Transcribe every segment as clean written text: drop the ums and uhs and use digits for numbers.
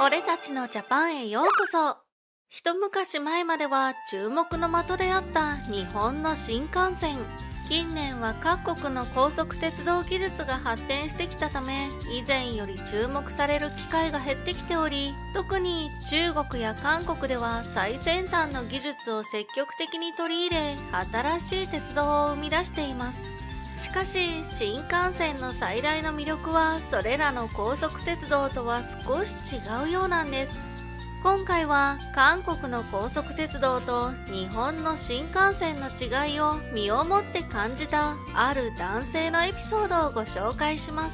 俺たちのジャパンへようこそ。一昔前までは注目の的であった日本の新幹線。近年は各国の高速鉄道技術が発展してきたため、以前より注目される機会が減ってきており、特に中国や韓国では最先端の技術を積極的に取り入れ、新しい鉄道を生み出しています。しかし新幹線の最大の魅力はそれらの高速鉄道とは少し違うようなんです。今回は韓国の高速鉄道と日本の新幹線の違いを身をもって感じたある男性のエピソードをご紹介します。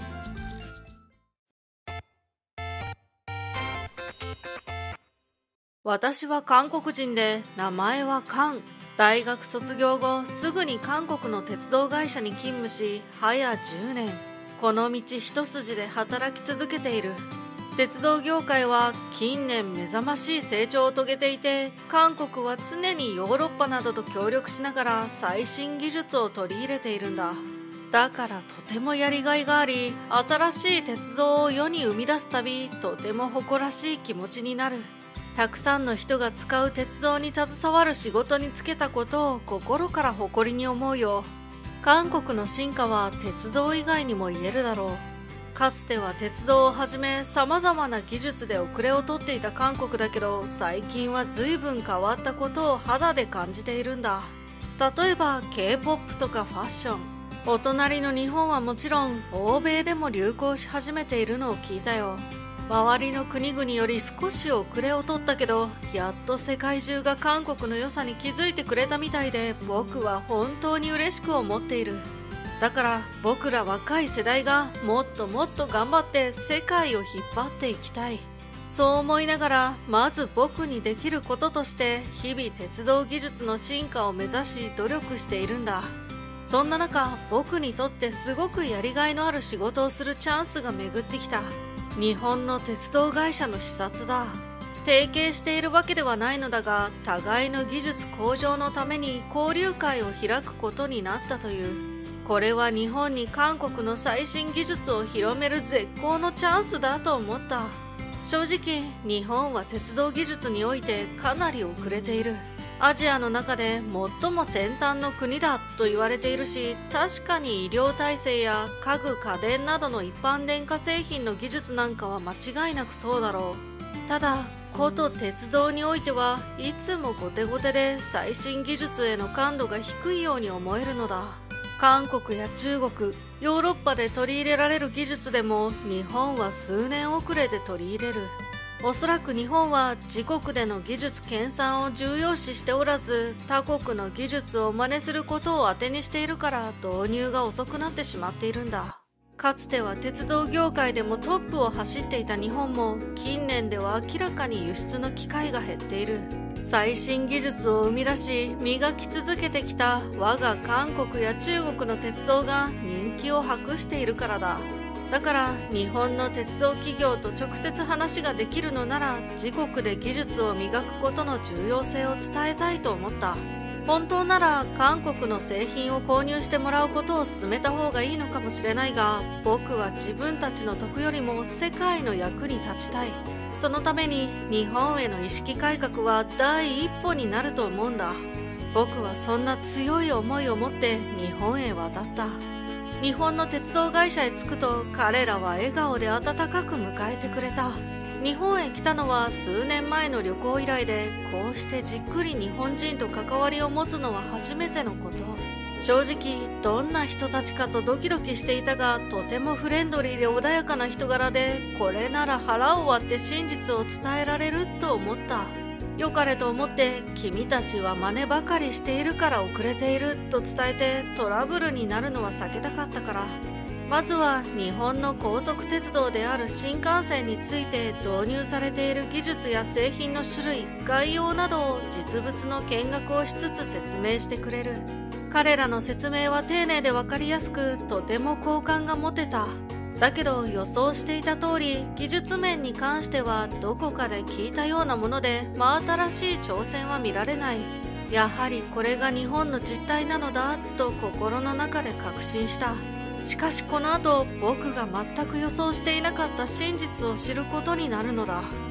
私は韓国人で名前はカン。大学卒業後すぐに韓国の鉄道会社に勤務し、早10年この道一筋で働き続けている。鉄道業界は近年目覚ましい成長を遂げていて、韓国は常にヨーロッパなどと協力しながら最新技術を取り入れているんだ。だからとてもやりがいがあり、新しい鉄道を世に生み出すたびとても誇らしい気持ちになる。たくさんの人が使う鉄道に携わる仕事に就けたことを心から誇りに思うよ。韓国の進化は鉄道以外にも言えるだろう。かつては鉄道をはじめ様々な技術で遅れをとっていた韓国だけど、最近は随分変わったことを肌で感じているんだ。例えば K-POP とかファッション。お隣の日本はもちろん欧米でも流行し始めているのを聞いたよ。周りの国々より少し遅れをとったけど、やっと世界中が韓国の良さに気づいてくれたみたいで、僕は本当に嬉しく思っている。だから僕ら若い世代がもっともっと頑張って世界を引っ張っていきたい。そう思いながら、まず僕にできることとして日々鉄道技術の進化を目指し努力しているんだ。そんな中、僕にとってすごくやりがいのある仕事をするチャンスが巡ってきた。日本の鉄道会社の視察だ。提携しているわけではないのだが、互いの技術向上のために交流会を開くことになったという。これは日本に韓国の最新技術を広める絶好のチャンスだと思った。正直、日本は鉄道技術においてかなり遅れている。アジアの中で最も先端の国だと言われているし、確かに医療体制や家具家電などの一般電化製品の技術なんかは間違いなくそうだろう。ただこと鉄道においてはいつも後手後手で最新技術への感度が低いように思えるのだ。韓国や中国、ヨーロッパで取り入れられる技術でも日本は数年遅れで取り入れる。おそらく日本は自国での技術研鑽を重要視しておらず、他国の技術を真似することを当てにしているから導入が遅くなってしまっているんだ。かつては鉄道業界でもトップを走っていた日本も、近年では明らかに輸出の機会が減っている。最新技術を生み出し磨き続けてきた我が韓国や中国の鉄道が人気を博しているからだ。だから日本の鉄道企業と直接話ができるのなら、自国で技術を磨くことの重要性を伝えたいと思った。本当なら韓国の製品を購入してもらうことを進めた方がいいのかもしれないが、僕は自分たちの得よりも世界の役に立ちたい。そのために日本への意識改革は第一歩になると思うんだ。僕はそんな強い思いを持って日本へ渡った。日本の鉄道会社へ着くと、彼らは笑顔で温かく迎えてくれた。日本へ来たのは数年前の旅行以来で、こうしてじっくり日本人と関わりを持つのは初めてのこと。正直どんな人たちかとドキドキしていたが、とてもフレンドリーで穏やかな人柄で、これなら腹を割って真実を伝えられると思った。よかれと思って君たちは真似ばかりしているから遅れていると伝えて、トラブルになるのは避けたかったから。まずは日本の高速鉄道である新幹線について導入されている技術や製品の種類、概要などを実物の見学をしつつ説明してくれる。彼らの説明は丁寧で分かりやすく、とても好感が持てた。だけど予想していた通り、技術面に関してはどこかで聞いたようなもので、真新しい挑戦は見られない。やはりこれが日本の実態なのだと心の中で確信した。しかしこの後、僕が全く予想していなかった真実を知ることになるのだ。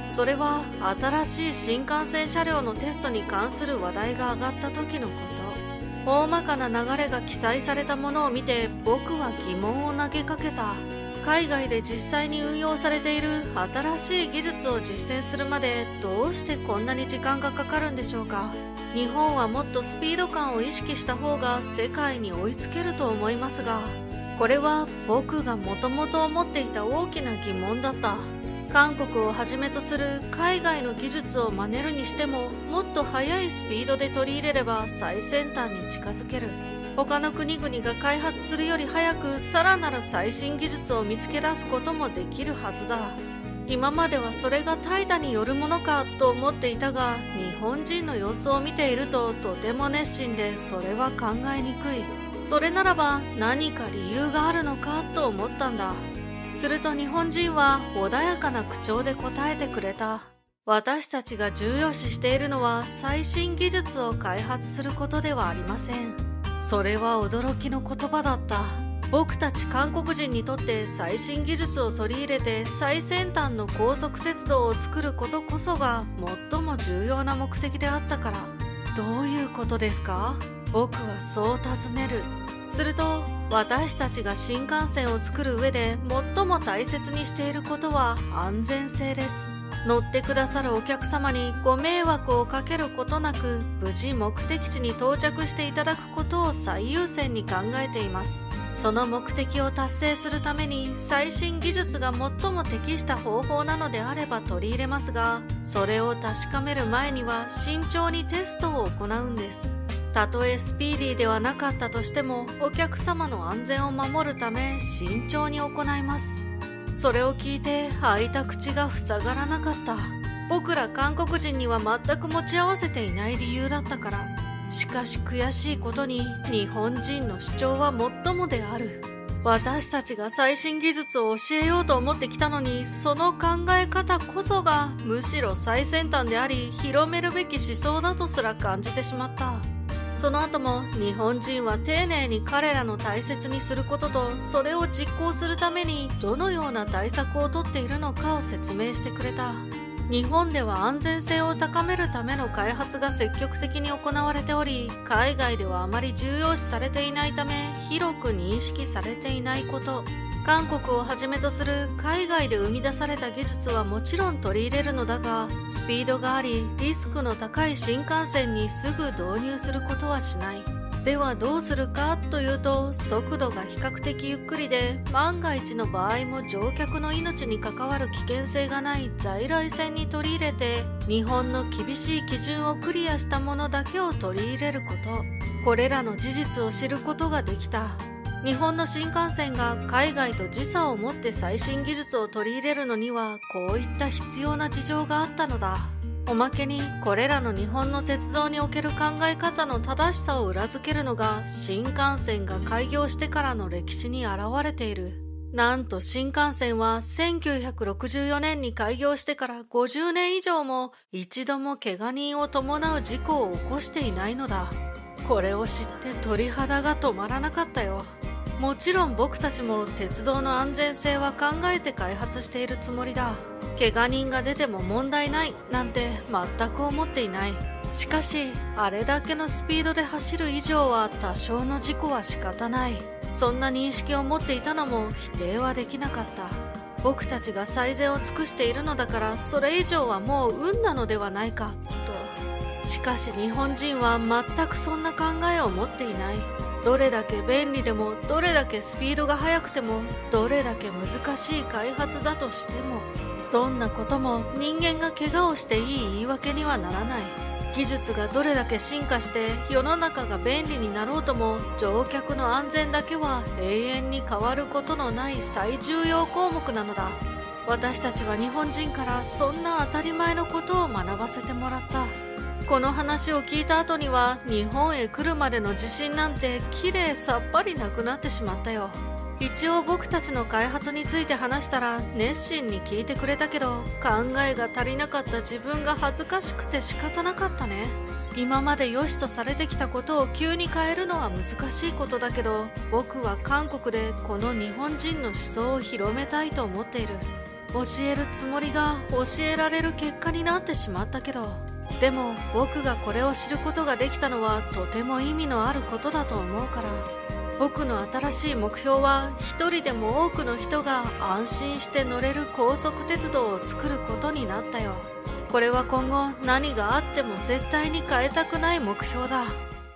それは新しい新幹線車両のテストに関する話題が上がった時のこと。大まかな流れが記載されたものを見て僕は疑問を投げかけた。海外で実際に運用されている新しい技術を実践するまでどうしてこんなに時間がかかるんでしょうか。日本はもっとスピード感を意識した方が世界に追いつけると思いますが、これは僕がもともと思っていた大きな疑問だった。韓国をはじめとする海外の技術を真似るにしても、もっと速いスピードで取り入れれば最先端に近づける。他の国々が開発するより早くさらなる最新技術を見つけ出すこともできるはずだ。今まではそれが怠惰によるものかと思っていたが、日本人の様子を見ているととても熱心で、それは考えにくい。それならば何か理由があるのかと思ったんだ。すると日本人は穏やかな口調で答えてくれた。私たちが重要視しているのは最新技術を開発することではありません。それは驚きの言葉だった。僕たち韓国人にとって最新技術を取り入れて最先端の高速鉄道を作ることこそが最も重要な目的であったから。どういうことですか？僕はそう尋ねる。すると、私たちが新幹線を作る上で最も大切にしていることは安全性です。乗ってくださるお客様にご迷惑をかけることなく、無事目的地に到着していただくことを最優先に考えています。その目的を達成するために最新技術が最も適した方法なのであれば取り入れますが、それを確かめる前には慎重にテストを行うんです。たとえスピーディーではなかったとしても、お客様の安全を守るため慎重に行います。それを聞いて開いた口が塞がらなかった。僕ら韓国人には全く持ち合わせていない理由だったから。しかし悔しいことに日本人の主張は最もである。私たちが最新技術を教えようと思ってきたのに、その考え方こそがむしろ最先端であり広めるべき思想だとすら感じてしまった。その後も日本人は丁寧に彼らの大切にすることと、それを実行するためにどのような対策をとっているのかを説明してくれた。日本では安全性を高めるための開発が積極的に行われており、海外ではあまり重要視されていないため広く認識されていないこと。韓国をはじめとする海外で生み出された技術はもちろん取り入れるのだが、スピードがありリスクの高い新幹線にすぐ導入することはしない。ではどうするかというと、速度が比較的ゆっくりで万が一の場合も乗客の命に関わる危険性がない在来線に取り入れて、日本の厳しい基準をクリアしたものだけを取り入れること。これらの事実を知ることができた。日本の新幹線が海外と時差を持って最新技術を取り入れるのにはこういった必要な事情があったのだ。おまけにこれらの日本の鉄道における考え方の正しさを裏付けるのが、新幹線が開業してからの歴史に現れている。なんと新幹線は1964年に開業してから50年以上も一度も怪我人を伴う事故を起こしていないのだ。これを知って鳥肌が止まらなかったよ。もちろん僕たちも鉄道の安全性は考えて開発しているつもりだ。怪我人が出ても問題ないなんて全く思っていない。しかしあれだけのスピードで走る以上は多少の事故は仕方ない。そんな認識を持っていたのも否定はできなかった。僕たちが最善を尽くしているのだから、それ以上はもう運なのではないかと。しかし日本人は全くそんな考えを持っていない。どれだけ便利でも、どれだけスピードが速くても、どれだけ難しい開発だとしても、どんなことも人間が怪我をしていい言い訳にはならない。技術がどれだけ進化して世の中が便利になろうとも、乗客の安全だけは永遠に変わることのない最重要項目なのだ。私たちは日本人からそんな当たり前のことを学ばせてもらった。この話を聞いた後には日本へ来るまでの自信なんてきれいさっぱりなくなってしまったよ。一応僕たちの開発について話したら熱心に聞いてくれたけど、考えが足りなかった自分が恥ずかしくて仕方なかったね。今まで良しとされてきたことを急に変えるのは難しいことだけど、僕は韓国でこの日本人の思想を広めたいと思っている。 教えるつもりが教えられる結果になってしまったけど、でも僕がこれを知ることができたのはとても意味のあることだと思うから、僕の新しい目標は一人でも多くの人が安心して乗れる高速鉄道を作ることになったよ。これは今後何があっても絶対に変えたくない目標だ。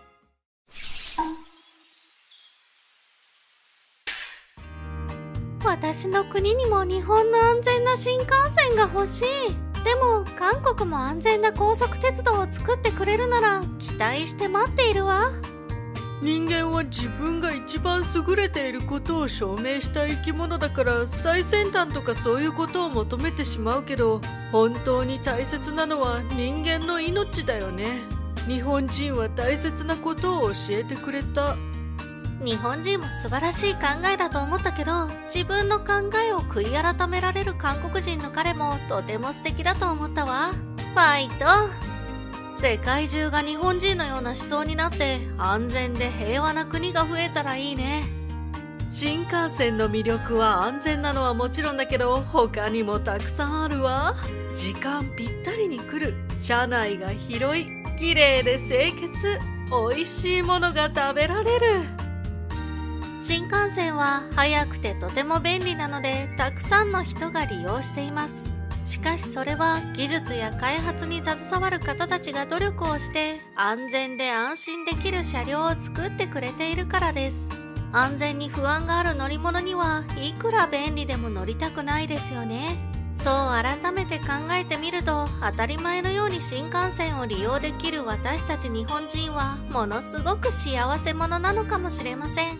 私の国にも日本の安全な新幹線が欲しい。でも韓国も安全な高速鉄道を作ってくれるなら期待して待っているわ。 人間は自分が一番優れていることを証明した生き物だから、最先端とかそういうことを求めてしまうけど、本当に大切なのは人間の命だよね。日本人は大切なことを教えてくれた。 日本人も素晴らしい考えだと思ったけど、自分の考えを悔い改められる韓国人の彼もとても素敵だと思ったわ。ファイト。世界中が日本人のような思想になって安全で平和な国が増えたらいいね。 新幹線の魅力は安全なのはもちろんだけど、他にもたくさんあるわ。時間ぴったりに来る、車内が広い、綺麗で清潔、美味しいものが食べられる。 新幹線は速くてとても便利なので、たくさんの人が利用しています。しかしそれは技術や開発に携わる方たちが努力をして安全で安心できる車両を作ってくれているからです。安全に不安がある乗り物にはいくら便利でも乗りたくないですよね。そう改めて考えてみると、当たり前のように新幹線を利用できる私たち日本人はものすごく幸せ者なのかもしれません。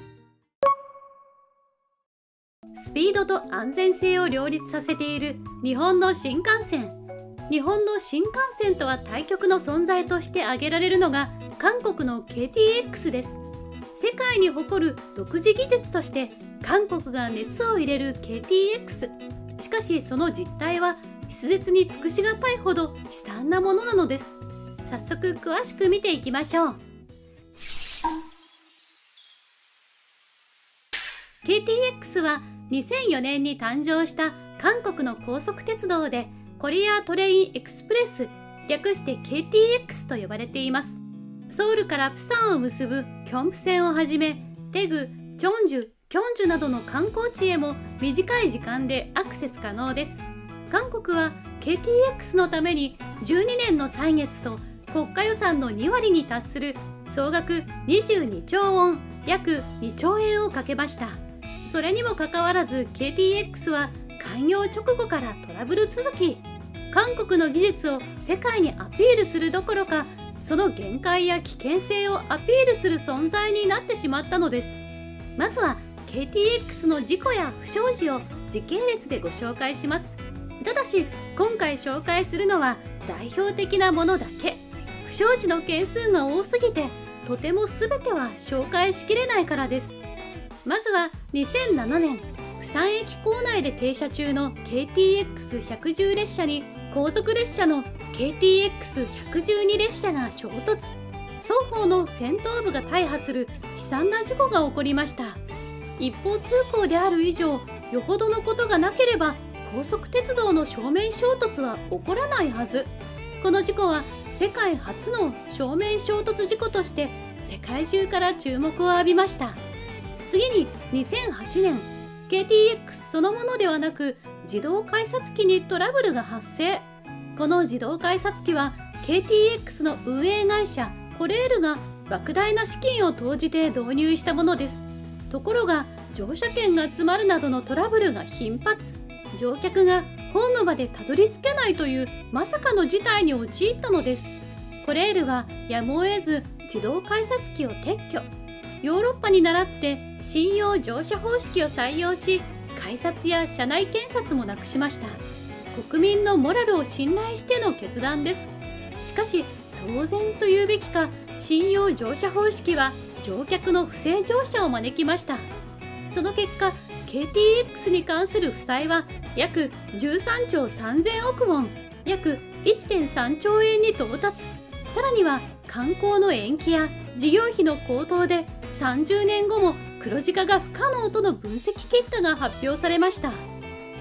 スピードと安全性を両立させている日本の新幹線。日本の新幹線とは対極の存在として挙げられるのが韓国の KTX です。世界に誇る独自技術として韓国が熱を入れる KTX。しかしその実態は筆舌に尽くしがたいほど悲惨なものなのです。早速詳しく見ていきましょう。KTX は2004年に誕生した韓国の高速鉄道で、コリアトレインエクスプレス、略して KTX と呼ばれています。ソウルからプサンを結ぶキョンプ線をはじめ、テグ、チョンジュ、キョンジュなどの観光地へも短い時間でアクセス可能です。韓国は KTX のために12年の歳月と国家予算の2割に達する総額22兆ウォン、約2兆円をかけました。それにもかかわらず KTX は開業直後からトラブル続き、韓国の技術を世界にアピールするどころか、その限界や危険性をアピールする存在になってしまったのです。まずは KTX の事故や不祥事を時系列でご紹介します。ただし今回紹介するのは代表的なものだけ。不祥事の件数が多すぎてとても全ては紹介しきれないからです。まずは2007年、釜山駅構内で停車中の KTX110 列車に後続列車の KTX112 列車が衝突。双方の先頭部が大破する悲惨な事故が起こりました。一方通行である以上、よほどのことがなければ高速鉄道の正面衝突は起こらないはず。この事故は世界初の正面衝突事故として世界中から注目を浴びました。次に2008年、KTX そのものではなく自動改札機にトラブルが発生。この自動改札機は KTX の運営会社コレールが莫大な資金を投じて導入したものです。ところが乗車券が詰まるなどのトラブルが頻発。乗客がホームまでたどり着けないというまさかの事態に陥ったのです。コレールはやむを得ず自動改札機を撤去。ヨーロッパに倣って信用乗車方式を採用し、改札や車内検察もなくしました。国民のモラルを信頼しての決断です。しかし当然と言うべきか、信用乗車方式は乗客の不正乗車を招きました。その結果 KTX に関する負債は約13兆3000億ウォン、約 1.3 兆円に到達。さらには観光の延期や事業費の高騰で30年後も黒字化が不可能との分析結果が発表されました。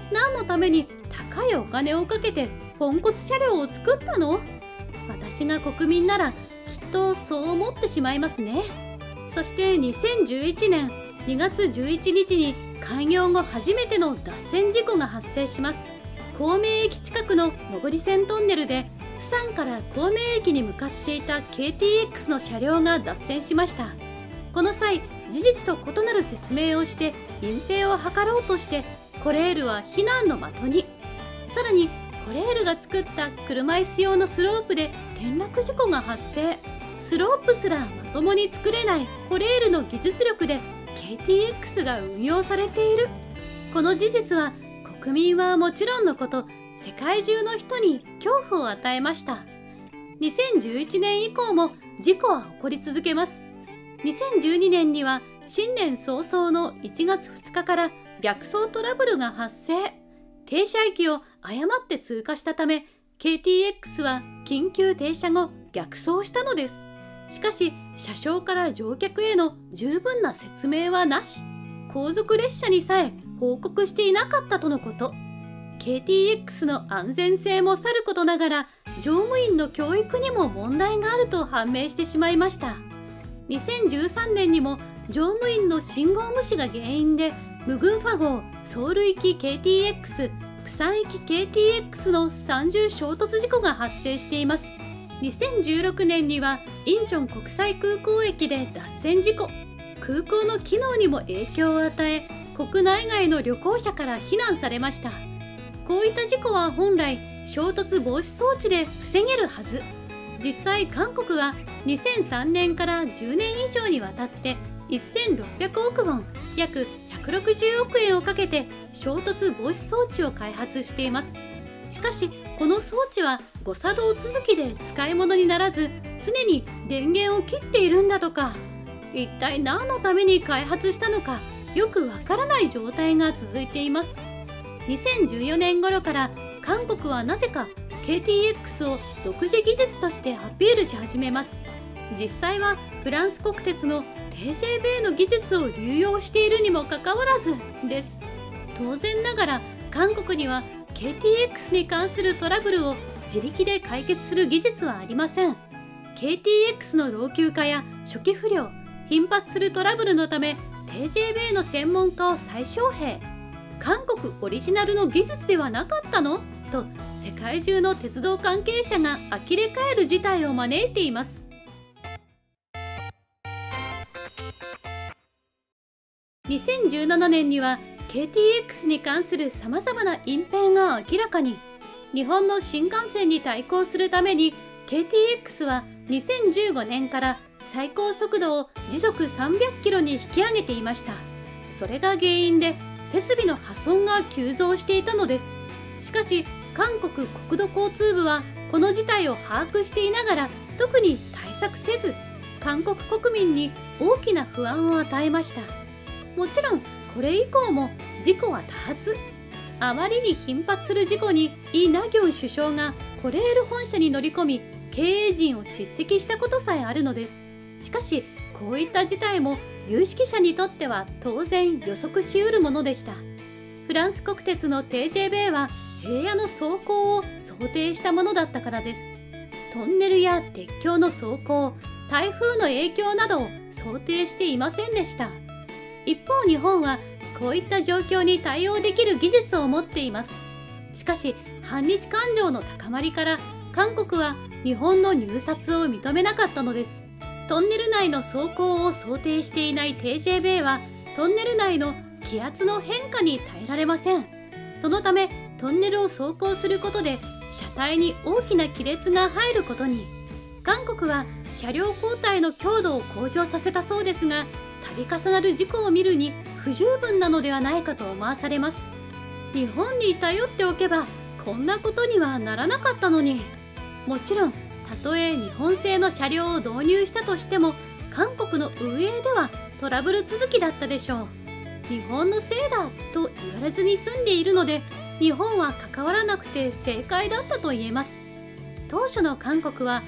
何のために高いお金をかけてポンコツ車両を作ったの？私が国民ならきっとそう思ってしまいますね。そして2011年2月11日に開業後初めての脱線事故が発生します。孔明駅近くの上り線トンネルで釜山から孔明駅に向かっていた KTX の車両が脱線しました。この際、事実と異なる説明をして隠蔽を図ろうとしてコレールは非難の的に。さらにコレールが作った車椅子用のスロープで転落事故が発生。スロープすらまともに作れないコレールの技術力で KTX が運用されている。この事実は国民はもちろんのこと世界中の人に恐怖を与えました。2011年以降も事故は起こり続けます。2012年には新年早々の1月2日から逆走トラブルが発生。停車駅を誤って通過したため KTX は緊急停車後逆走したのです。しかし車掌から乗客への十分な説明はなし。後続列車にさえ報告していなかったとのこと。KTX の安全性もさることながら乗務員の教育にも問題があると判明してしまいました。2013年にも乗務員の信号無視が原因でムグンファ号、ソウル行き KTX、プサン行き KTX の3重衝突事故が発生しています。2016年にはインチョン国際空港駅で脱線事故。空港の機能にも影響を与え、国内外の旅行者から非難されました。こういった事故は本来衝突防止装置で防げるはず。実際韓国は2003年から10年以上にわたって1600億ウォン、約160億円をかけて衝突防止装置を開発しています。しかしこの装置は誤作動続きで使い物にならず、常に電源を切っているんだとか。一体何のために開発したのかよくわからない状態が続いています。2014年頃から韓国はなぜか KTX を独自技術としてアピールし始めます。実際はフランス国鉄の TGV の技術を流用しているにもかかわらずです。当然ながら韓国には KTX に関するトラブルを自力で解決する技術はありません。KTX の老朽化や初期不良、頻発するトラブルのため TGV の専門家を再招聘。韓国オリジナルの技術ではなかったのと世界中の鉄道関係者が呆れ返る事態を招いています。2017年には KTX に関するさまざまな隠蔽が明らかに。日本の新幹線に対抗するために KTX は2015年から最高速度を時速300キロに引き上げていました。それが原因で設備の破損が急増していたのです。しかし韓国国土交通部はこの事態を把握していながら特に対策せず、韓国国民に大きな不安を与えました。もちろんこれ以降も事故は多発。あまりに頻発する事故にイ・ナギョン首相がコレール本社に乗り込み経営陣を叱責したことさえあるのです。しかしこういった事態も有識者にとっては当然予測しうるものでした。フランス国鉄の TGV は平野の走行を想定したものだったからです。トンネルや鉄橋の走行、台風の影響などを想定していませんでした。一方日本はこういった状況に対応できる技術を持っています。しかし反日感情の高まりから韓国は日本の入札を認めなかったのです。トンネル内の走行を想定していない TGV はトンネル内の気圧の変化に耐えられません。そのためトンネルを走行することで車体に大きな亀裂が入ることに。韓国は車両交代の強度を向上させたそうですが、度重なる事故を見るに不十分なのではないかと思わされます。日本に頼っておけばこんなことにはならなかったのに。もちろんたとえ日本製の車両を導入したとしても韓国の運営ではトラブル続きだったでしょう。日本のせいだと言われずに済んでいるので日本は関わらなくて正解だったと言えます。当初の韓国は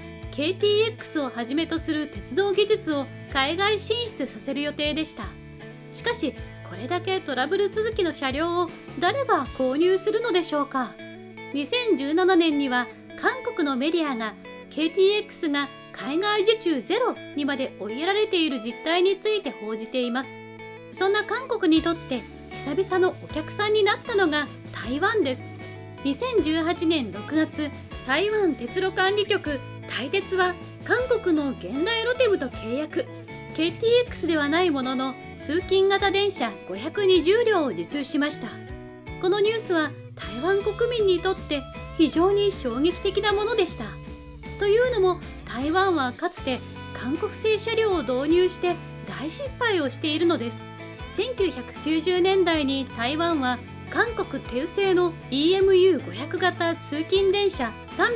KTX をはじめとする鉄道技術を海外進出させる予定でした。しかしこれだけトラブル続きの車両を誰が購入するのでしょうか。2017年には韓国のメディアが KTX が海外受注ゼロにまで追いやられている実態について報じています。そんな韓国にとって久々のお客さんになったのが台湾です。2018年6月、台湾鉄路管理局台鉄は韓国の現代ロテムと契約。 KTX ではないものの通勤型電車520両を受注しました。このニュースは台湾国民にとって非常に衝撃的なものでした。というのも台湾はかつて韓国製車両を導入して大失敗をしているのです。1990年代に台湾は韓国テウ製の EMU500 型通勤電車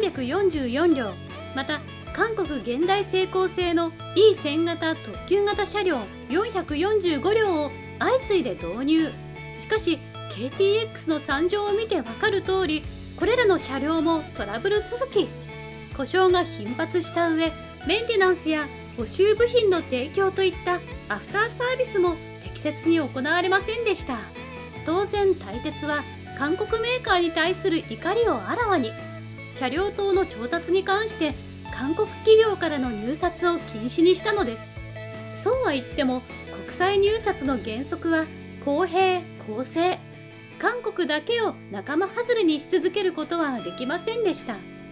344両、また韓国現代成功製の E1000 型特急型車両445両を相次いで導入。しかし KTX の惨状を見てわかる通り、これらの車両もトラブル続き。故障が頻発した上、メンテナンスや補修部品の提供といったアフターサービスも適切に行われませんでした。当然台鉄は韓国メーカーに対する怒りをあらわに、車両等の調達に関して韓国企業からの入札を禁止にしたのです。そうは言っても国際入札の原則は公平・公正。韓国だけを仲間外れにし続けることはできませんでした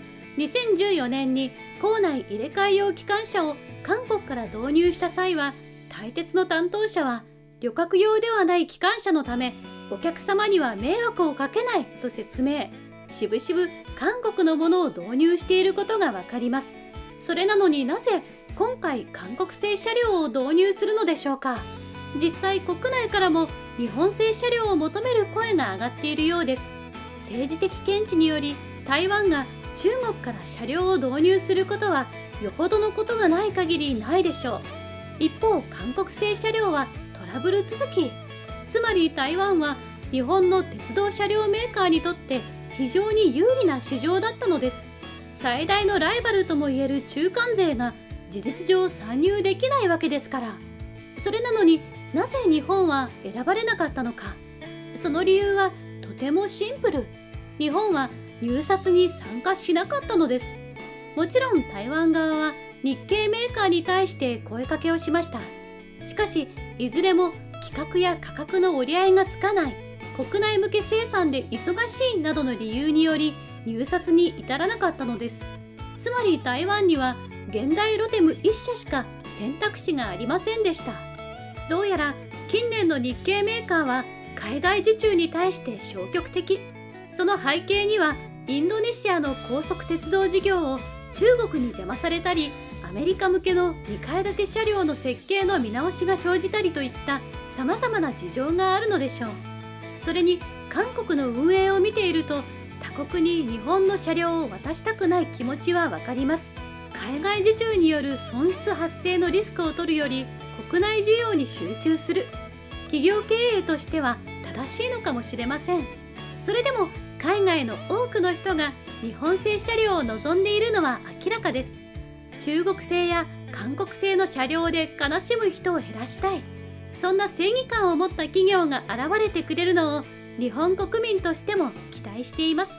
。2014年に構内入れ替え用機関車を韓国から導入した際は、台鉄の担当者は旅客用ではない機関車のためお客様には迷惑をかけないと説明。しぶしぶ韓国のものを導入していることがわかります。それなのになぜ今回韓国製車両を導入するのでしょうか。実際国内からも日本製車両を求める声が上がっているようです。政治的見地により台湾が中国から車両を導入することはよほどのことがない限りないでしょう。一方韓国製車両はトラブル続き。つまり台湾は日本の鉄道車両メーカーにとって非常に有利な市場だったのです。最大のライバルともいえる中間勢が事実上参入できないわけですから。それなのになぜ日本は選ばれなかったのか。その理由はとてもシンプル。日本は入札に参加しなかったのです。もちろん台湾側は日系メーカーに対して声かけをしました。しかしいずれも規格や価格の折り合いがつかない、国内向け生産で忙しいなどの理由により入札に至らなかったのです。つまり台湾には現代ロテム1社しか選択肢がありませんでした。どうやら近年の日系メーカーは海外受注に対して消極的。その背景にはインドネシアの高速鉄道事業を中国に邪魔されたり、アメリカ向けの2階建て車両の設計の見直しが生じたりといったさまざまな事情があるのでしょう。それに韓国の運営を見ていると、他国に日本の車両を渡したくない気持ちはわかります。海外受注による損失発生のリスクを取るより国内需要に集中する、企業経営としては正しいのかもしれません。それでも海外の多くの人が日本製車両を望んでいるのは明らかです。中国製や韓国製の車両で悲しむ人を減らしたい、そんな正義感を持った企業が現れてくれるのを日本国民としても期待しています。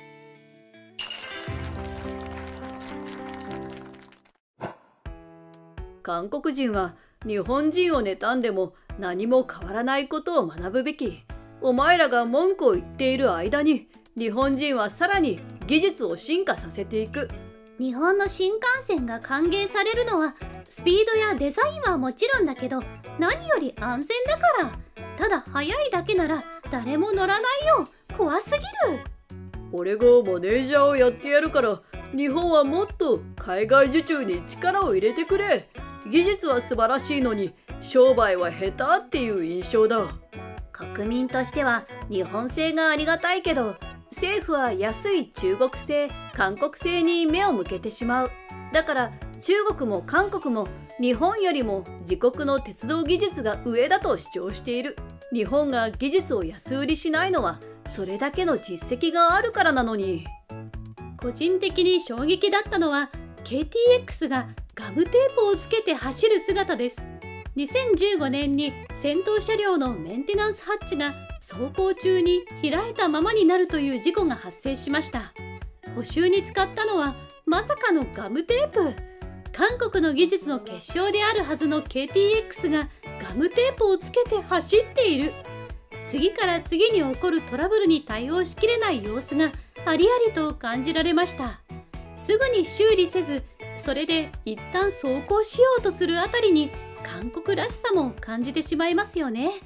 韓国人は日本人を妬んでも何も変わらないことを学ぶべき。お前らが文句を言っている間に日本人はさらに技術を進化させていく。 日本の新幹線が歓迎されるのはスピードやデザインはもちろんだけど、何より安全だから。ただ速いだけなら誰も乗らないよ。怖すぎる。 俺がマネージャーをやってやるから、日本はもっと海外受注に力を入れてくれ。技術は素晴らしいのに商売は下手っていう印象だ。 国民としては日本製がありがたいけど、 政府は安い中国製、韓国製に目を向けてしまう。だから中国も韓国も日本よりも自国の鉄道技術が上だと主張している。日本が技術を安売りしないのはそれだけの実績があるからなのに。 個人的に衝撃だったのは KTX がガムテープをつけて走る姿です。 2015年に先頭車両のメンテナンスハッチが走行中に開いたままになるという事故が発生しました。補修に使ったのはまさかのガムテープ。韓国の技術の結晶であるはずの KTX がガムテープをつけて走っている。次から次に起こるトラブルに対応しきれない様子がありありと感じられました。すぐに修理せず、それで一旦走行しようとするあたりに韓国らしさも感じてしまいますよね。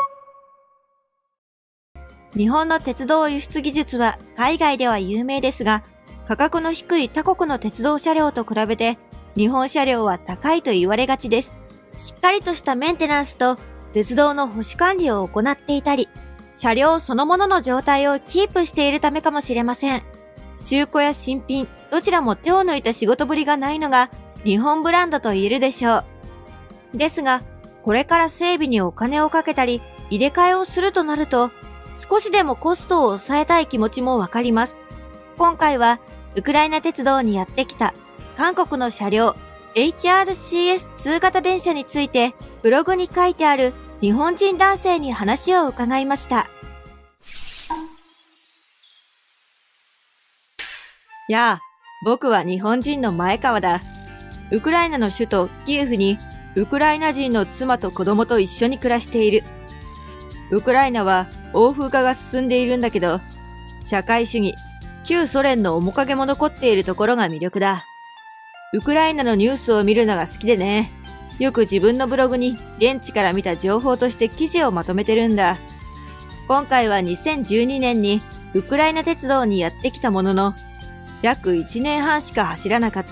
日本の鉄道輸出技術は海外では有名ですが、価格の低い他国の鉄道車両と比べて日本車両は高いと言われがちです。しっかりとしたメンテナンスと鉄道の保守管理を行っていたり、車両そのものの状態をキープしているためかもしれません。中古や新品、どちらも手を抜いた仕事ぶりがないのが日本ブランドと言えるでしょう。ですが、これから整備にお金をかけたり、入れ替えをするとなると、少しでもコストを抑えたい気持ちもわかります。今回は、ウクライナ鉄道にやってきた韓国の車両 HRCS2 型電車について、ブログに書いてある日本人男性に話を伺いました。やあ、僕は日本人の前川だ。ウクライナの首都キエフにウクライナ人の妻と子供と一緒に暮らしている。ウクライナは欧風化が進んでいるんだけど、社会主義、旧ソ連の面影も残っているところが魅力だ。ウクライナのニュースを見るのが好きでね。よく自分のブログに現地から見た情報として記事をまとめてるんだ。今回は2012年にウクライナ鉄道にやってきたものの、約1年半しか走らなかった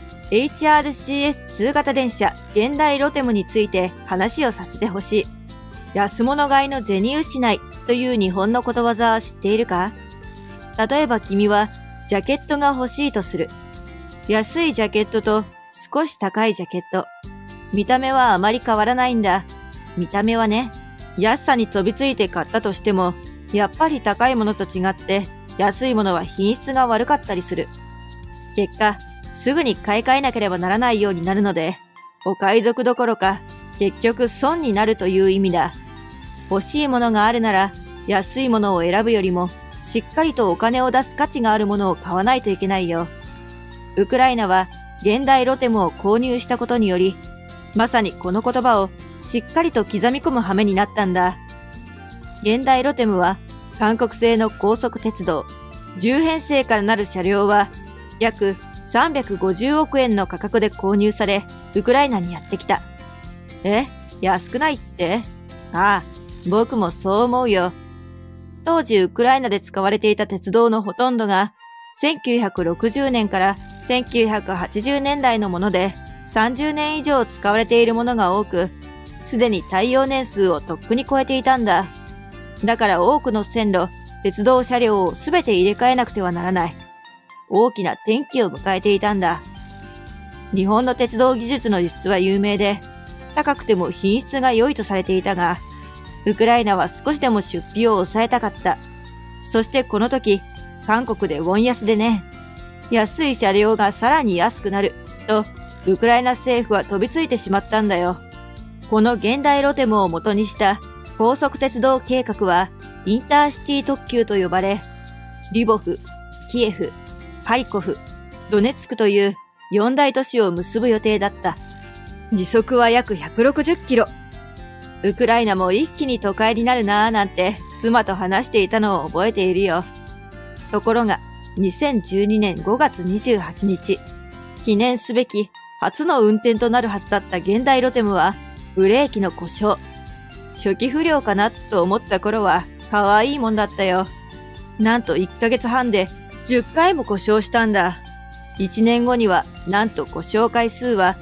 HRCS2 型電車現代ロテムについて話をさせてほしい。安物買いの銭失いという日本のことわざは知っているか？例えば君はジャケットが欲しいとする。安いジャケットと少し高いジャケット。見た目はあまり変わらないんだ。見た目はね、安さに飛びついて買ったとしても、やっぱり高いものと違って安いものは品質が悪かったりする。結果、すぐに買い替えなければならないようになるので、お買い得どころか、結局損になるという意味だ。欲しいものがあるなら、安いものを選ぶよりも、しっかりとお金を出す価値があるものを買わないといけないよ。ウクライナは現代ロテムを購入したことにより、まさにこの言葉をしっかりと刻み込む羽目になったんだ。現代ロテムは韓国製の高速鉄道、10編成からなる車両は約350億円の価格で購入され、ウクライナにやってきた。安くないって？ああ、僕もそう思うよ。当時ウクライナで使われていた鉄道のほとんどが1960年から1980年代のもので30年以上使われているものが多く、すでに耐用年数をとっくに超えていたんだ。だから多くの線路、鉄道車両をすべて入れ替えなくてはならない。大きな転機を迎えていたんだ。日本の鉄道技術の輸出は有名で、高くても品質が良いとされていたが、ウクライナは少しでも出費を抑えたかった。そしてこの時、韓国でウォン安でね、安い車両がさらに安くなる、と、ウクライナ政府は飛びついてしまったんだよ。この現代ロテムを元にした高速鉄道計画は、インターシティ特急と呼ばれ、リボフ、キエフ、ハリコフ、ドネツクという4大都市を結ぶ予定だった。時速は約160キロ。ウクライナも一気に都会になるなぁなんて妻と話していたのを覚えているよ。ところが2012年5月28日、記念すべき初の運転となるはずだった現代ロテムはブレーキの故障。初期不良かなと思った頃は可愛いもんだったよ。なんと1ヶ月半で10回も故障したんだ。1年後にはなんと故障回数は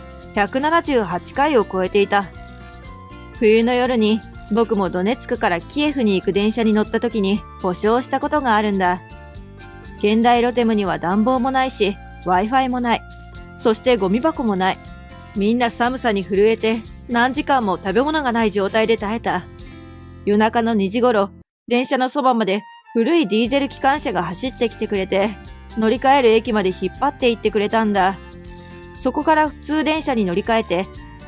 178回を超えていた。冬の夜に僕もドネツクからキエフに行く電車に乗った時に故障したことがあるんだ。現代ロテムには暖房もないし Wi-Fi もない。そしてゴミ箱もない。みんな寒さに震えて何時間も食べ物がない状態で耐えた。夜中の2時頃、電車のそばまで古いディーゼル機関車が走ってきてくれて、乗り換える駅まで引っ張って行ってくれたんだ。そこから普通電車に乗り換えて、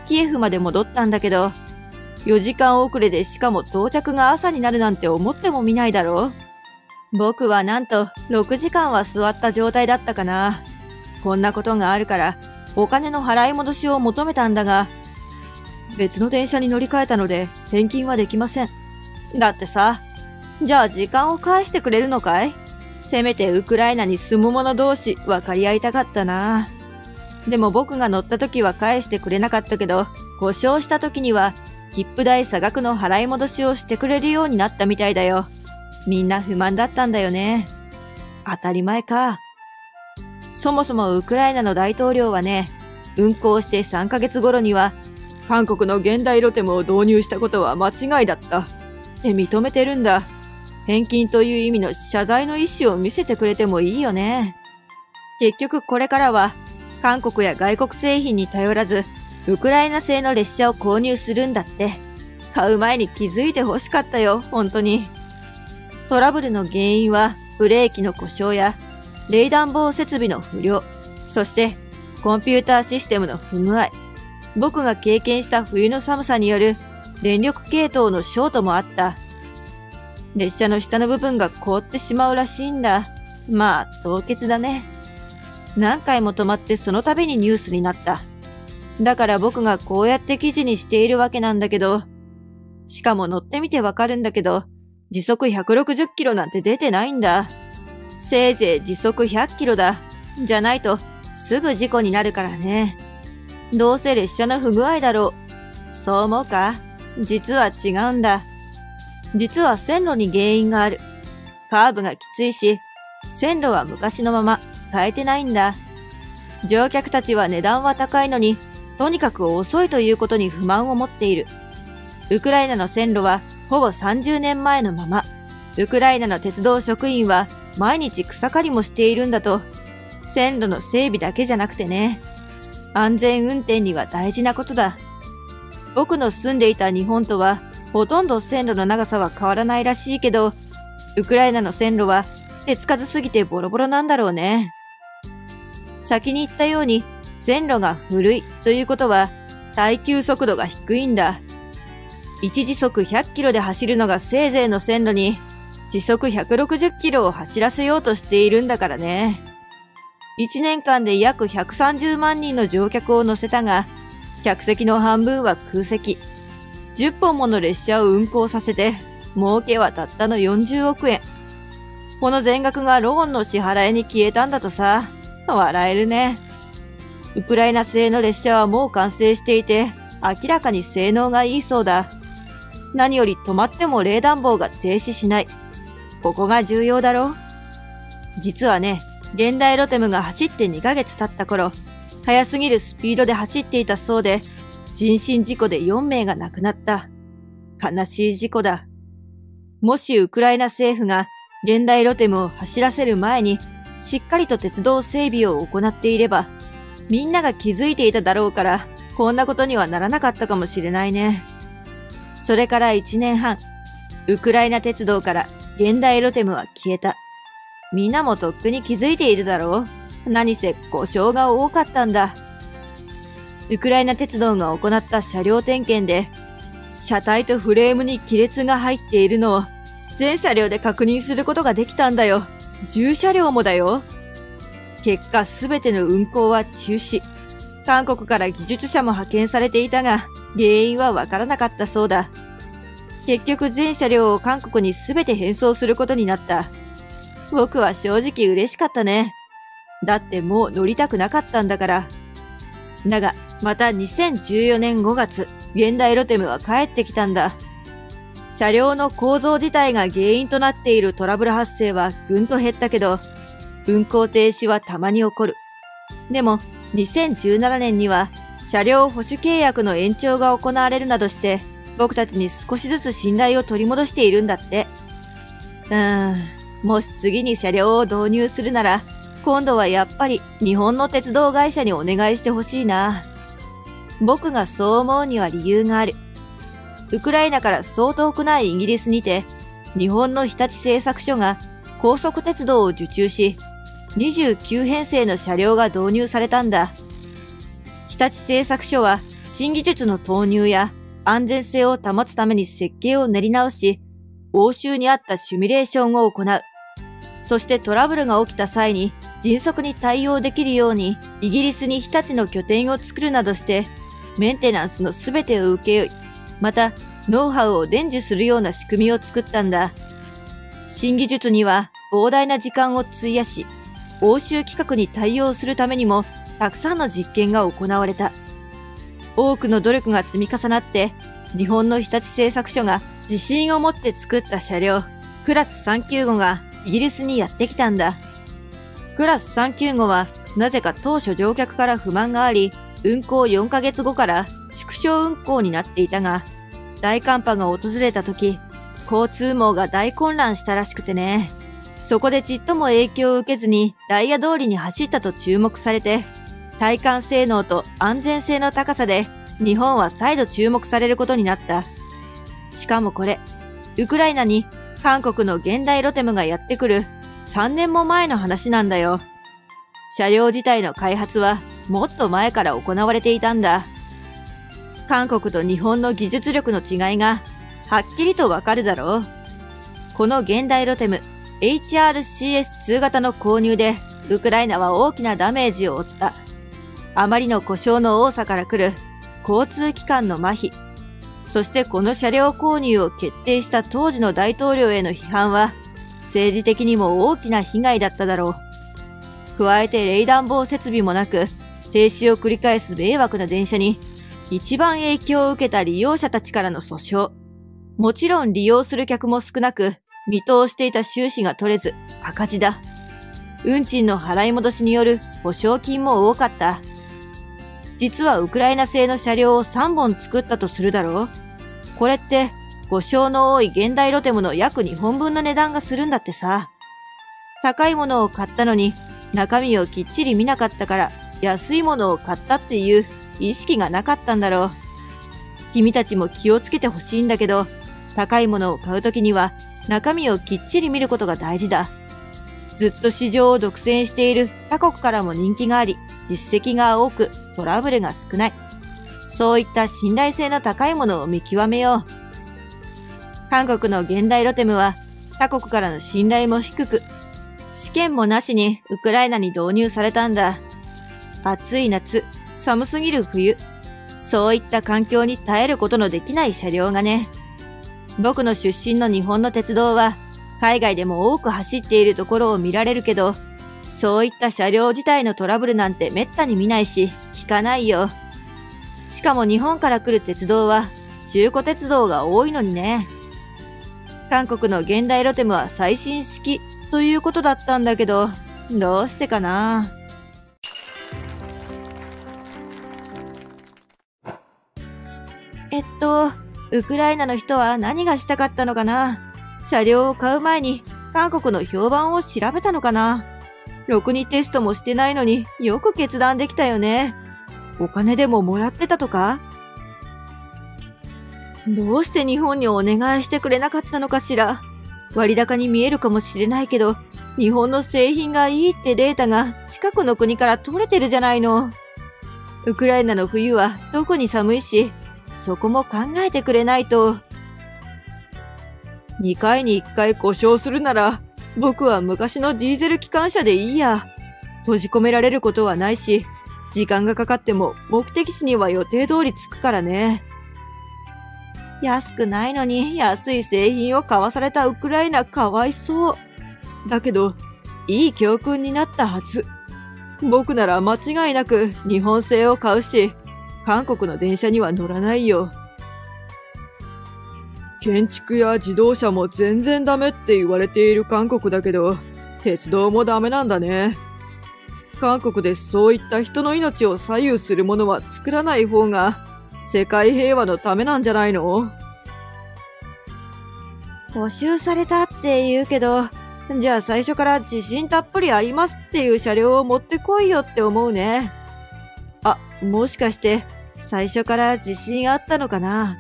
キエフまで戻ったんだけど、4時間遅れでしかも到着が朝になるなんて思ってもみないだろう。僕はなんと6時間は座った状態だったかな。こんなことがあるからお金の払い戻しを求めたんだが、別の電車に乗り換えたので返金はできません。だってさ、じゃあ時間を返してくれるのかい？せめてウクライナに住む者同士分かり合いたかったな。でも僕が乗った時は返してくれなかったけど、故障した時には切符代差額の払い戻しをしてくれるようになったみたいだよ。みんな不満だったんだよね。当たり前か。そもそもウクライナの大統領はね、運行して3ヶ月頃には、韓国の現代ロテムを導入したことは間違いだったって認めてるんだ。返金という意味の謝罪の意思を見せてくれてもいいよね。結局これからは、韓国や外国製品に頼らず、ウクライナ製の列車を購入するんだって。買う前に気づいてほしかったよ、本当に。トラブルの原因は、ブレーキの故障や、冷暖房設備の不良、そしてコンピューターシステムの不具合。僕が経験した冬の寒さによる電力系統のショートもあった。列車の下の部分が凍ってしまうらしいんだ。まあ、凍結だね。何回も止まってその度にニュースになった。だから僕がこうやって記事にしているわけなんだけど、しかも乗ってみてわかるんだけど、時速160キロなんて出てないんだ。せいぜい時速100キロだ。じゃないとすぐ事故になるからね。どうせ列車の不具合だろう。そう思うか？実は違うんだ。実は線路に原因がある。カーブがきついし、線路は昔のまま変えてないんだ。乗客たちは値段は高いのに、とにかく遅いということに不満を持っている。ウクライナの線路はほぼ30年前のまま。ウクライナの鉄道職員は毎日草刈りもしているんだと。線路の整備だけじゃなくてね。安全運転には大事なことだ。僕の住んでいた日本とはほとんど線路の長さは変わらないらしいけど、ウクライナの線路は手つかずすぎてボロボロなんだろうね。先に言ったように線路が古いということは耐久速度が低いんだ。一時速100キロで走るのがせいぜいの線路に時速160キロを走らせようとしているんだからね。1年間で約130万人の乗客を乗せたが、客席の半分は空席。10本もの列車を運行させて、儲けはたったの40億円。この全額がローンの支払いに消えたんだとさ。笑えるね。ウクライナ製の列車はもう完成していて、明らかに性能がいいそうだ。何より止まっても冷暖房が停止しない。ここが重要だろう。実はね、現代ロテムが走って2ヶ月経った頃、速すぎるスピードで走っていたそうで、人身事故で4名が亡くなった。悲しい事故だ。もしウクライナ政府が現代ロテムを走らせる前に、しっかりと鉄道整備を行っていれば、みんなが気づいていただろうから、こんなことにはならなかったかもしれないね。それから1年半、ウクライナ鉄道から現代ロテムは消えた。みんなもとっくに気づいているだろう。何せ故障が多かったんだ。ウクライナ鉄道が行った車両点検で、車体とフレームに亀裂が入っているのを全車両で確認することができたんだよ。10車両もだよ。結果すべての運行は中止。韓国から技術者も派遣されていたが、原因はわからなかったそうだ。結局全車両を韓国にすべて返送することになった。僕は正直嬉しかったね。だってもう乗りたくなかったんだから。だが、また2014年5月、現代ロテムは帰ってきたんだ。車両の構造自体が原因となっているトラブル発生はぐんと減ったけど、運行停止はたまに起こる。でも、2017年には車両保守契約の延長が行われるなどして、僕たちに少しずつ信頼を取り戻しているんだって。もし次に車両を導入するなら、今度はやっぱり日本の鉄道会社にお願いしてほしいな。僕がそう思うには理由がある。ウクライナからそう遠くないイギリスにて、日本の日立製作所が高速鉄道を受注し、29編成の車両が導入されたんだ。日立製作所は新技術の投入や安全性を保つために設計を練り直し、欧州に合ったシミュレーションを行う。そしてトラブルが起きた際に迅速に対応できるようにイギリスに日立の拠点を作るなどしてメンテナンスのすべてを請け負い、またノウハウを伝授するような仕組みを作ったんだ。新技術には膨大な時間を費やし、欧州規格に対応するためにもたくさんの実験が行われた。多くの努力が積み重なって日本の日立製作所が自信を持って作った車両クラス395がイギリスにやってきたんだ。クラス395はなぜか当初乗客から不満があり、運行4ヶ月後から縮小運行になっていたが、大寒波が訪れた時、交通網が大混乱したらしくてね。そこでちっとも影響を受けずにダイヤ通りに走ったと注目されて、体感性能と安全性の高さで日本は再度注目されることになった。しかもこれ、ウクライナに韓国の現代ロテムがやってくる3年も前の話なんだよ。車両自体の開発はもっと前から行われていたんだ。韓国と日本の技術力の違いがはっきりとわかるだろう。この現代ロテム HRCS2 型の購入でウクライナは大きなダメージを負った。あまりの故障の多さから来る交通機関の麻痺、そしてこの車両購入を決定した当時の大統領への批判は政治的にも大きな被害だっただろう。加えて冷暖房設備もなく停止を繰り返す迷惑な電車に一番影響を受けた利用者たちからの訴訟。もちろん利用する客も少なく見通していた収支が取れず赤字だ。運賃の払い戻しによる保証金も多かった。実はウクライナ製の車両を3本作ったとするだろう。これって故障の多い現代ロテムの約2本分の値段がするんだってさ。高いものを買ったのに中身をきっちり見なかったから安いものを買ったっていう意識がなかったんだろう。君たちも気をつけてほしいんだけど、高いものを買うときには中身をきっちり見ることが大事だ。ずっと市場を独占している他国からも人気があり、実績が多くトラブルが少ない。そういった信頼性の高いものを見極めよう。韓国の現代ロテムは他国からの信頼も低く、試験もなしにウクライナに導入されたんだ。暑い夏、寒すぎる冬、そういった環境に耐えることのできない車両がね。僕の出身の日本の鉄道は海外でも多く走っているところを見られるけど、そういった車両自体のトラブルなんてめったに見ないし聞かないよ。しかも日本から来る鉄道は中古鉄道が多いのにね。韓国の現代ロテムは最新式ということだったんだけど、どうしてかな。ウクライナの人は何がしたかったのかな。車両を買う前に韓国の評判を調べたのかな。ろくにテストもしてないのによく決断できたよね。お金でももらってたとか？どうして日本にお願いしてくれなかったのかしら。割高に見えるかもしれないけど、日本の製品がいいってデータが近くの国から取れてるじゃないの。ウクライナの冬は特に寒いし、そこも考えてくれないと。2回に1回故障するなら、僕は昔のディーゼル機関車でいいや。閉じ込められることはないし、時間がかかっても目的地には予定通り着くからね。安くないのに安い製品を買わされたウクライナかわいそう。だけど、いい教訓になったはず。僕なら間違いなく日本製を買うし、韓国の電車には乗らないよ。建築や自動車も全然ダメって言われている韓国だけど、鉄道もダメなんだね。韓国でそういった人の命を左右するものは作らない方が世界平和のためなんじゃないの？補修されたって言うけど、じゃあ最初から自信たっぷりありますっていう車両を持ってこいよって思うね。あ、もしかして最初から自信あったのかな？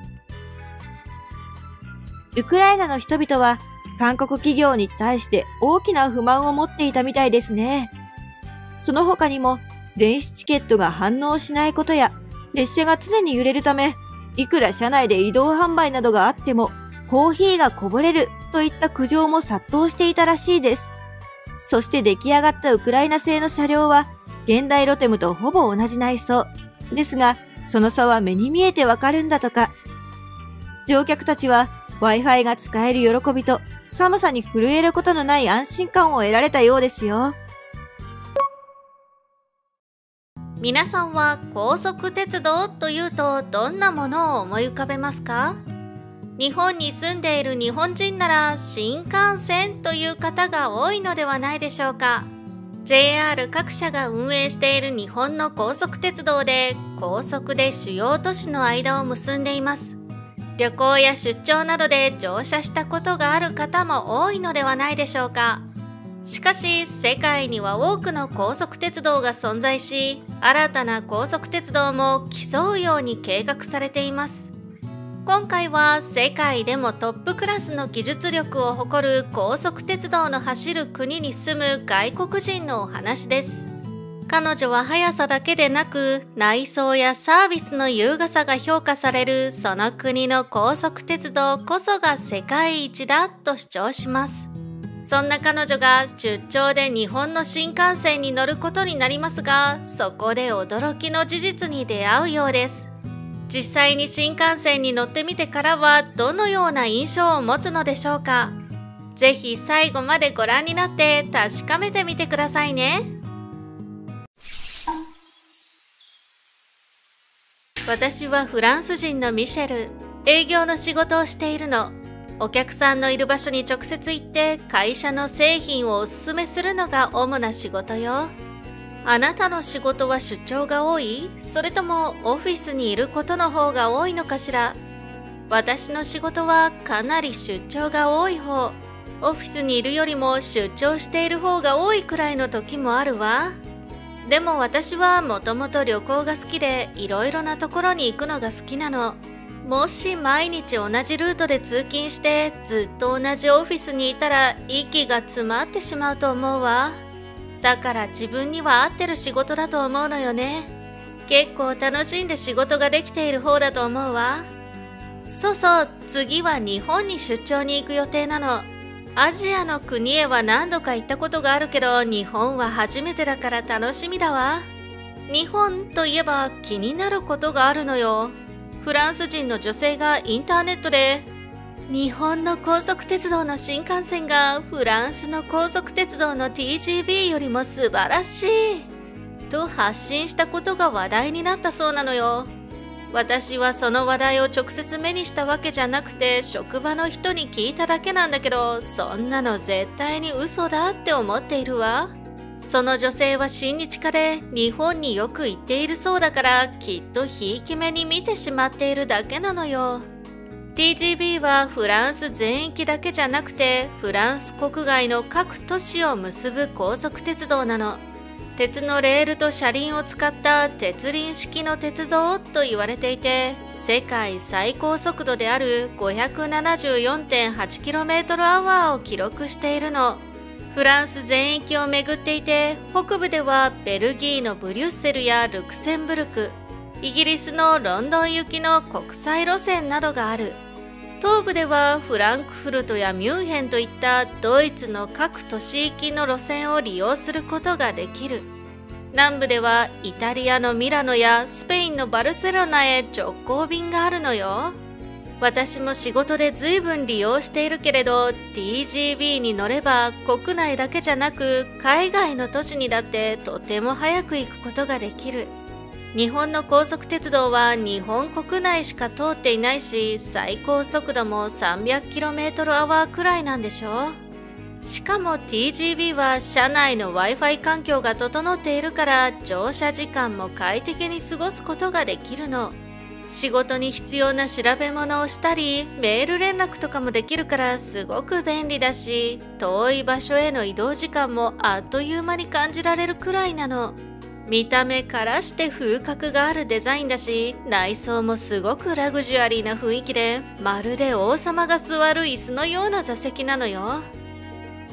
ウクライナの人々は韓国企業に対して大きな不満を持っていたみたいですね。その他にも電子チケットが反応しないことや列車が常に揺れるため、いくら車内で移動販売などがあっても、コーヒーがこぼれるといった苦情も殺到していたらしいです。そして出来上がったウクライナ製の車両は、現代ロテムとほぼ同じ内装。ですが、その差は目に見えてわかるんだとか。乗客たちは Wi-Fi が使える喜びと寒さに震えることのない安心感を得られたようですよ。 皆さんは高速鉄道というとどんなものを思い浮かべますか？日本に住んでいる日本人なら新幹線という方が多いのではないでしょうか。JR 各社が運営している日本の高速鉄道で高速で主要都市の間を結んでいます。旅行や出張などで乗車したことがある方も多いのではないでしょうか。しかし世界には多くの高速鉄道が存在し、新たな高速鉄道も競うように計画されています。今回は世界でもトップクラスの技術力を誇る高速鉄道の走る国に住む外国人のお話です。彼女は速さだけでなく内装やサービスの優雅さが評価されるその国の高速鉄道こそが世界一だと主張します。そんな彼女が出張で日本の新幹線に乗ることになりますが、そこで驚きの事実に出会うようです。実際に新幹線に乗ってみてからはどのような印象を持つのでしょうか。ぜひ最後までご覧になって確かめてみてくださいね。私はフランス人のミシェル。営業の仕事をしているの。お客さんのいる場所に直接行って会社の製品をおすすめするのが主な仕事よ。あなたの仕事は出張が多い？それともオフィスにいることの方が多いのかしら？私の仕事はかなり出張が多い方。オフィスにいるよりも出張している方が多いくらいの時もあるわ。でも私はもともと旅行が好きでいろいろなところに行くのが好きなの。もし毎日同じルートで通勤してずっと同じオフィスにいたら息が詰まってしまうと思うわ。だから自分には合ってる仕事だと思うのよね。結構楽しんで仕事ができている方だと思うわ。そうそう、次は日本に出張に行く予定なの。アジアの国へは何度か行ったことがあるけど、日本は初めてだから楽しみだわ。日本といえば気になることがあるのよ。フランス人の女性がインターネットで日本の高速鉄道の新幹線がフランスの高速鉄道の TGV よりも素晴らしいと発信したことが話題になったそうなのよ。私はその話題を直接目にしたわけじゃなくて職場の人に聞いただけなんだけど、そんなの絶対に嘘だって思っているわ。その女性は親日家で日本によく行っているそうだから、きっとひいき目に見てしまっているだけなのよ。TGV はフランス全域だけじゃなくてフランス国外の各都市を結ぶ高速鉄道なの。鉄のレールと車輪を使った鉄輪式の鉄道と言われていて、世界最高速度である 574.8km/h を記録しているの。フランス全域を巡っていて、北部ではベルギーのブリュッセルやルクセンブルク、イギリスのロンドン行きの国際路線などがある。東部ではフランクフルトやミュンヘンといったドイツの各都市行きの路線を利用することができる。南部ではイタリアのミラノやスペインのバルセロナへ直行便があるのよ。私も仕事で随分利用しているけれど、 TGV に乗れば国内だけじゃなく海外の都市にだってとても早く行くことができる。日本の高速鉄道は日本国内しか通っていないし、最高速度も 300km/h くらいなんでしょ。しかも TGV は車内の Wi-Fi 環境が整っているから、乗車時間も快適に過ごすことができるの。仕事に必要な調べ物をしたりメール連絡とかもできるからすごく便利だし、遠い場所への移動時間もあっという間に感じられるくらいなの。見た目からして風格があるデザインだし、内装もすごくラグジュアリーな雰囲気で、まるで王様が座る椅子のような座席なのよ。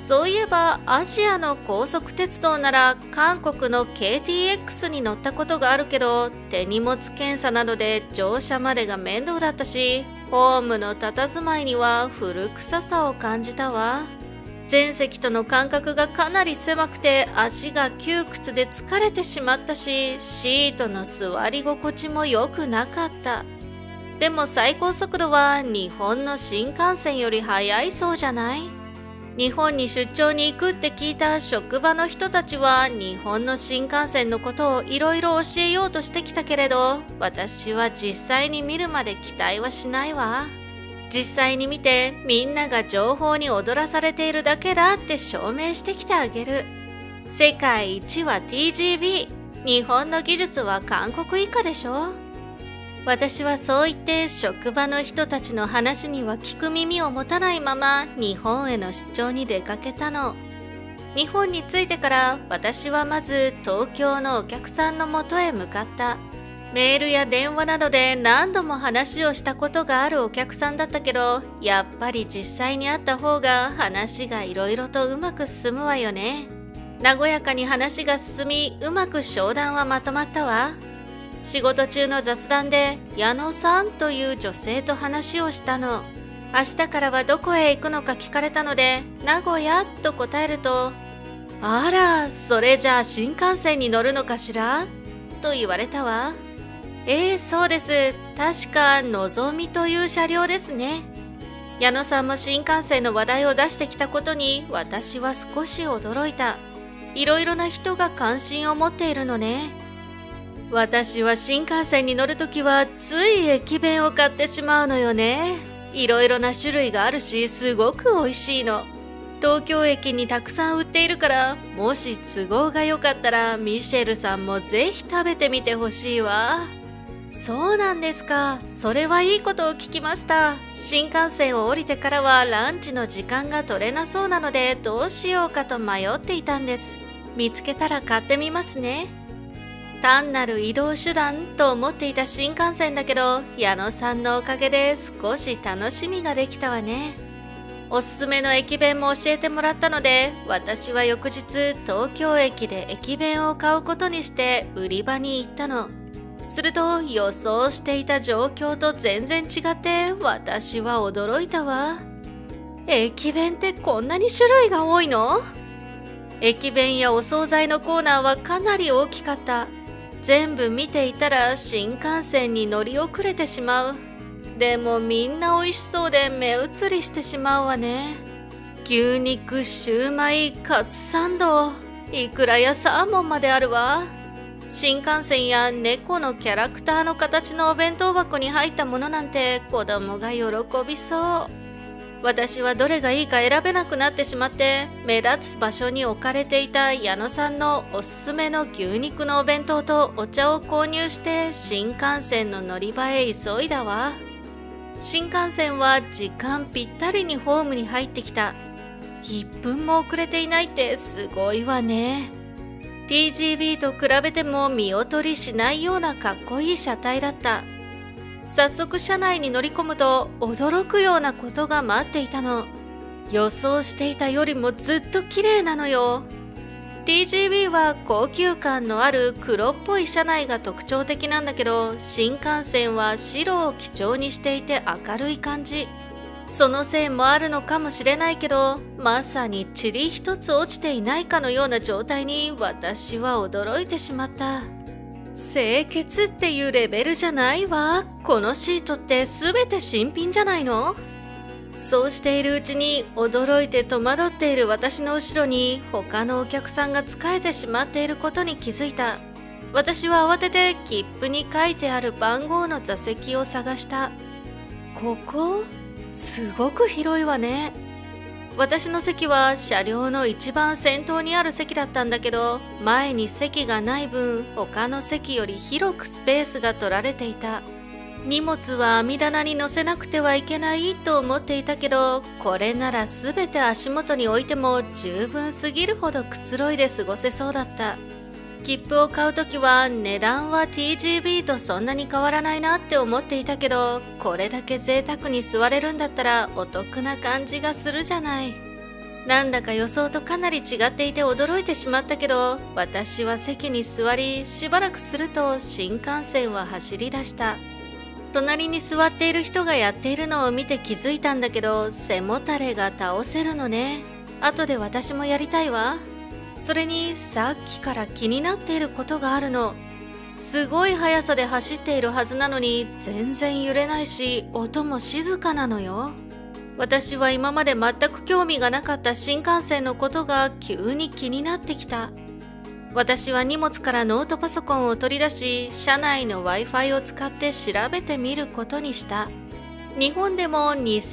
そういえばアジアの高速鉄道なら韓国の KTX に乗ったことがあるけど、手荷物検査などで乗車までが面倒だったし、ホームの佇まいには古臭さを感じたわ。前席との間隔がかなり狭くて足が窮屈で疲れてしまったし、シートの座り心地も良くなかった。でも最高速度は日本の新幹線より速いそうじゃない？日本に出張に行くって聞いた職場の人たちは日本の新幹線のことをいろいろ教えようとしてきたけれど、私は実際に見るまで期待はしないわ。実際に見てみんなが情報に踊らされているだけだって証明してきてあげる。世界一は TGV、 日本の技術は韓国以下でしょ。私はそう言って職場の人たちの話には聞く耳を持たないまま日本への出張に出かけたの。日本に着いてから私はまず東京のお客さんのもとへ向かった。メールや電話などで何度も話をしたことがあるお客さんだったけど、やっぱり実際に会った方が話がいろいろとうまく進むわよね。和やかに話が進み、うまく商談はまとまったわ。仕事中の雑談で矢野さんという女性と話をしたの。明日からはどこへ行くのか聞かれたので、名古屋と答えると、あら、それじゃあ新幹線に乗るのかしらと言われたわ。そうです。確かのぞみという車両ですね。矢野さんも新幹線の話題を出してきたことに私は少し驚いた。いろいろな人が関心を持っているのね。私は新幹線に乗るときはつい駅弁を買ってしまうのよね。いろいろな種類があるし、すごく美味しいの。東京駅にたくさん売っているから、もし都合が良かったらミシェルさんもぜひ食べてみてほしいわ。そうなんですか。それはいいことを聞きました。新幹線を降りてからはランチの時間が取れなそうなので、どうしようかと迷っていたんです。見つけたら買ってみますね。単なる移動手段と思っていた新幹線だけど、矢野さんのおかげで少し楽しみができたわね。おすすめの駅弁も教えてもらったので、私は翌日東京駅で駅弁を買うことにして売り場に行ったの。すると予想していた状況と全然違って、私は驚いたわ。駅弁ってこんなに種類が多いの？駅弁やお惣菜のコーナーはかなり大きかった。全部見ていたら新幹線に乗り遅れてしまう。でもみんな美味しそうで目移りしてしまうわね。牛肉、シューマイ、カツサンド、イクラやサーモンまであるわ。新幹線や猫のキャラクターの形のお弁当箱に入ったものなんて子供が喜びそう。私はどれがいいか選べなくなってしまって、目立つ場所に置かれていた矢野さんのおすすめの牛肉のお弁当とお茶を購入して新幹線の乗り場へ急いだわ。新幹線は時間ぴったりにホームに入ってきた。1分も遅れていないってすごいわね。TGV と比べても見劣りしないようなかっこいい車体だった。早速車内に乗り込むと驚くようなことが待っていたの。予想していたよりもずっと綺麗なのよ。TGV は高級感のある黒っぽい車内が特徴的なんだけど、新幹線は白を基調にしていて明るい感じ。そのせいもあるのかもしれないけど、まさに塵一つ落ちていないかのような状態に私は驚いてしまった。清潔っていうレベルじゃないわ。このシートって全て新品じゃないの？そうしているうちに驚いて戸惑っている私の後ろに他のお客さんが仕えてしまっていることに気づいた。私は慌てて切符に書いてある番号の座席を探した。ここ？すごく広いわね。私の席は車両の一番先頭にある席だったんだけど、前に席がない分他の席より広くスペースが取られていた。荷物は網棚に乗せなくてはいけないと思っていたけど、これなら全て足元に置いても十分すぎるほどくつろいで過ごせそうだった。切符を買うときは値段は TGV とそんなに変わらないなって思っていたけど、これだけ贅沢に座れるんだったらお得な感じがするじゃない。 なんだか予想とかなり違っていて驚いてしまったけど、私は席に座り、しばらくすると新幹線は走り出した。隣に座っている人がやっているのを見て気づいたんだけど、背もたれが倒せるのね。後で私もやりたいわ。それにさっきから気になっていることがあるの。すごい速さで走っているはずなのに全然揺れないし、音も静かなのよ。私は今まで全く興味がなかった新幹線のことが急に気になってきた。私は荷物からノートパソコンを取り出し、車内の Wi-Fi を使って調べてみることにした。日本でも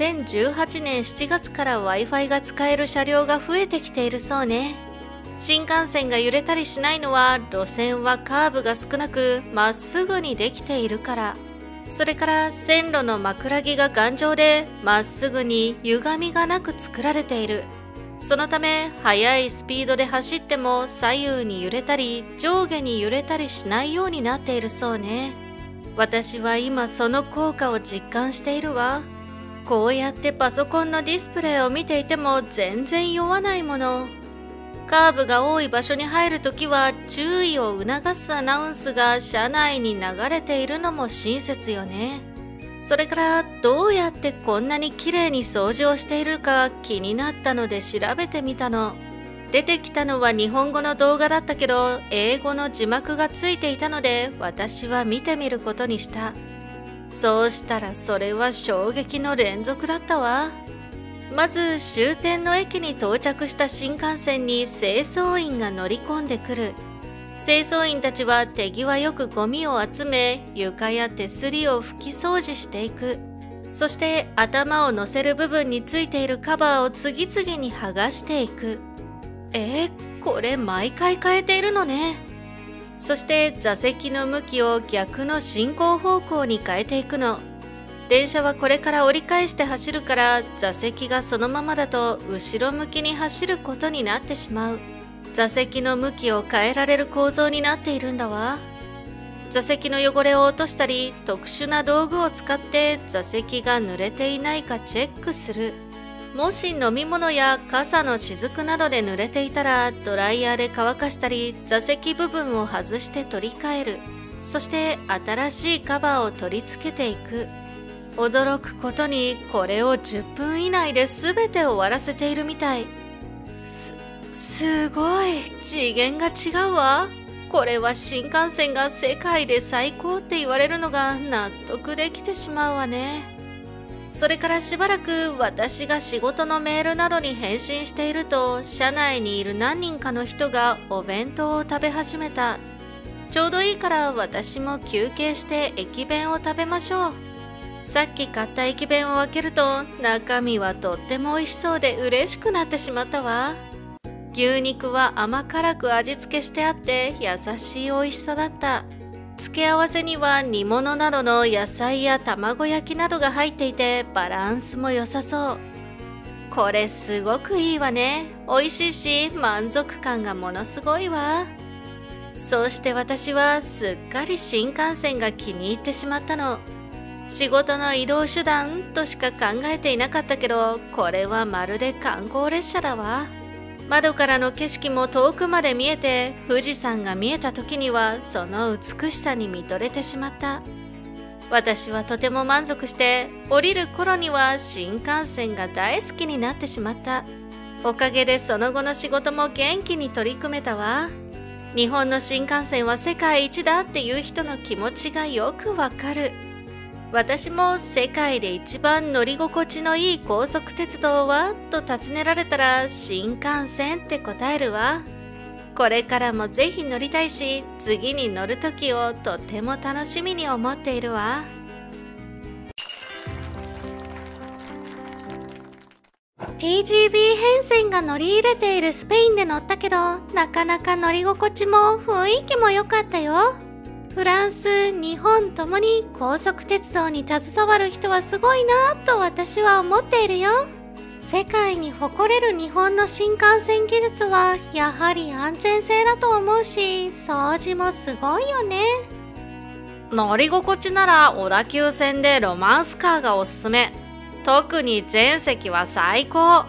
2018年7月から Wi-Fi が使える車両が増えてきているそうね。新幹線が揺れたりしないのは路線はカーブが少なくまっすぐにできているから。それから線路の枕木が頑丈でまっすぐに歪みがなく作られている。そのため速いスピードで走っても左右に揺れたり上下に揺れたりしないようになっているそうね。私は今その効果を実感しているわ。こうやってパソコンのディスプレイを見ていても全然酔わないもの。カーブが多い場所に入るときは注意を促すアナウンスが車内に流れているのも親切よね。それからどうやってこんなに綺麗に掃除をしているか気になったので調べてみたの。出てきたのは日本語の動画だったけど英語の字幕がついていたので私は見てみることにした。そうしたらそれは衝撃の連続だったわ。まず終点の駅に到着した新幹線に清掃員が乗り込んでくる。清掃員たちは手際よくゴミを集め、床や手すりを拭き掃除していく。そして頭を乗せる部分についているカバーを次々に剥がしていく。これ毎回変えているのね。そして座席の向きを逆の進行方向に変えていくの。電車はこれから折り返して走るから座席がそのままだと後ろ向きに走ることになってしまう。座席の向きを変えられる構造になっているんだわ。座席の汚れを落としたり特殊な道具を使って座席が濡れていないかチェックする。もし飲み物や傘の雫などで濡れていたらドライヤーで乾かしたり座席部分を外して取り替える。そして新しいカバーを取り付けていく。驚くことにこれを10分以内で全て終わらせているみたい。すごい次元が違うわ。これは新幹線が世界で最高って言われるのが納得できてしまうわね。それからしばらく私が仕事のメールなどに返信していると車内にいる何人かの人がお弁当を食べ始めた。ちょうどいいから私も休憩して駅弁を食べましょう。さっき買った駅弁を開けると中身はとっても美味しそうで嬉しくなってしまったわ。牛肉は甘辛く味付けしてあって優しい美味しさだった。付け合わせには煮物などの野菜や卵焼きなどが入っていてバランスも良さそう。これすごくいいわね。美味しいし満足感がものすごいわ。そうして私はすっかり新幹線が気に入ってしまったの。仕事の移動手段としか考えていなかったけど、これはまるで観光列車だわ。窓からの景色も遠くまで見えて、富士山が見えた時にはその美しさに見とれてしまった。私はとても満足して、降りる頃には新幹線が大好きになってしまった。おかげでその後の仕事も元気に取り組めたわ。日本の新幹線は世界一だっていう人の気持ちがよくわかる。私も世界で一番乗り心地のいい高速鉄道はと尋ねられたら新幹線って答えるわ。これからもぜひ乗りたいし、次に乗る時をとても楽しみに思っているわ。TGV 編線が乗り入れているスペインで乗ったけど、なかなか乗り心地も雰囲気も良かったよ。フランス、日本ともに高速鉄道に携わる人はすごいなと私は思っているよ。世界に誇れる日本の新幹線技術はやはり安全性だと思うし、掃除もすごいよね。乗り心地なら小田急線でロマンスカーがおすすめ。特に全席は最高。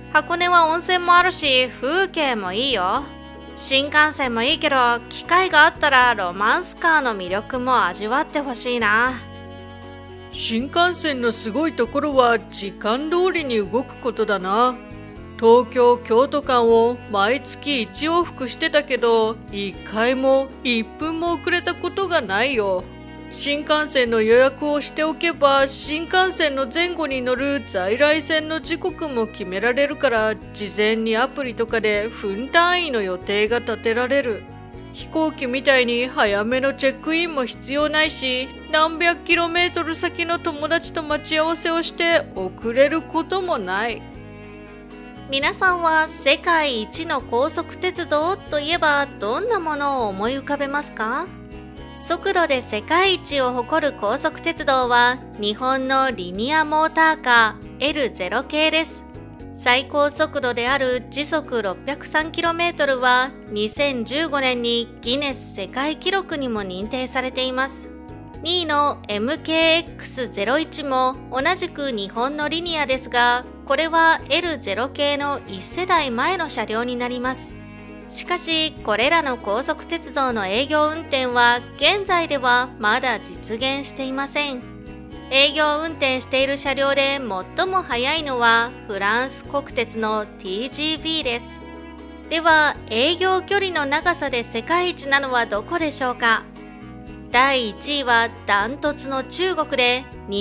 箱根は温泉もあるし、風景もいいよ。新幹線もいいけど、機会があったらロマンスカーの魅力も味わってほしいな。 新幹線のすごいところは時間通りに動くことだな。東京・京都間を毎月1往復してたけど、1回も1分も遅れたことがないよ。新幹線の予約をしておけば、新幹線の前後に乗る在来線の時刻も決められるから、事前にアプリとかで分単位の予定が立てられる。飛行機みたいに早めのチェックインも必要ないし、何百キロメートル先の友達と待ち合わせをして遅れることもない。 皆さんは世界一の高速鉄道といえばどんなものを思い浮かべますか？速度で世界一を誇る高速鉄道は日本のリニアモーターカー L0 系です。最高速度である時速 603km は2015年にギネス世界記録にも認定されています。2位の MKX01 も同じく日本のリニアですが、これは L0 系の1世代前の車両になります。しかし、これらの高速鉄道の営業運転は現在ではまだ実現していません。営業運転している車両で最も速いのはフランス国鉄の TGV です。では、営業距離の長さで世界一なのはどこでしょうか？第1位はダントツの中国で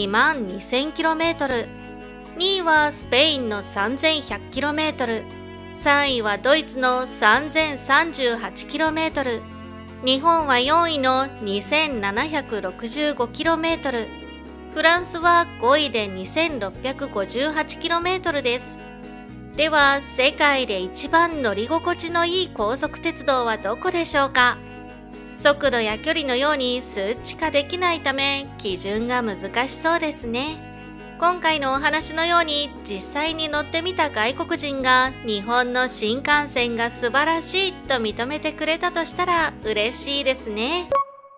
22,000km、2位はスペインの 3,100km、3位はドイツの 3,038km、日本は4位の 2,765km、フランスは5位で 2,658km です。では、世界で一番乗り心地のいい高速鉄道はどこでしょうか？速度や距離のように数値化できないため、基準が難しそうですね。今回のお話のように実際に乗ってみた外国人が日本の新幹線が素晴らしいと認めてくれたとしたら嬉しいですね。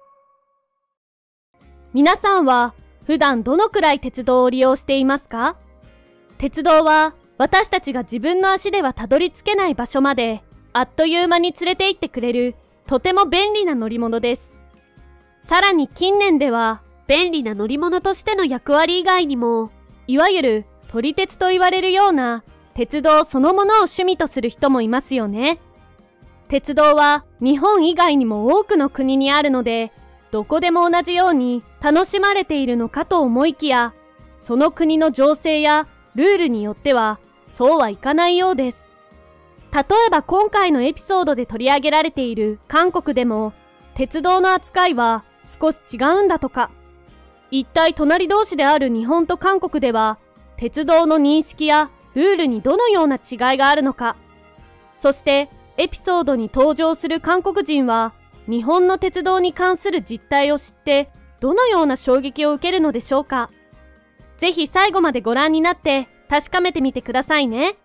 皆さんは普段どのくらい鉄道を利用していますか？鉄道は私たちが自分の足ではたどり着けない場所まであっという間に連れて行ってくれるとても便利な乗り物です。さらに近年では便利な乗り物としての役割以外にも、いわゆる撮り鉄と言われるような鉄道そのものを趣味とする人もいますよね。鉄道は日本以外にも多くの国にあるので、どこでも同じように楽しまれているのかと思いきや、その国の情勢やルールによってはそうはいかないようです。例えば今回のエピソードで取り上げられている韓国でも、鉄道の扱いは少し違うんだとか。一体隣同士である日本と韓国では、鉄道の認識やルールにどのような違いがあるのか。そしてエピソードに登場する韓国人は、日本の鉄道に関する実態を知って、どのような衝撃を受けるのでしょうか。ぜひ最後までご覧になって確かめてみてくださいね。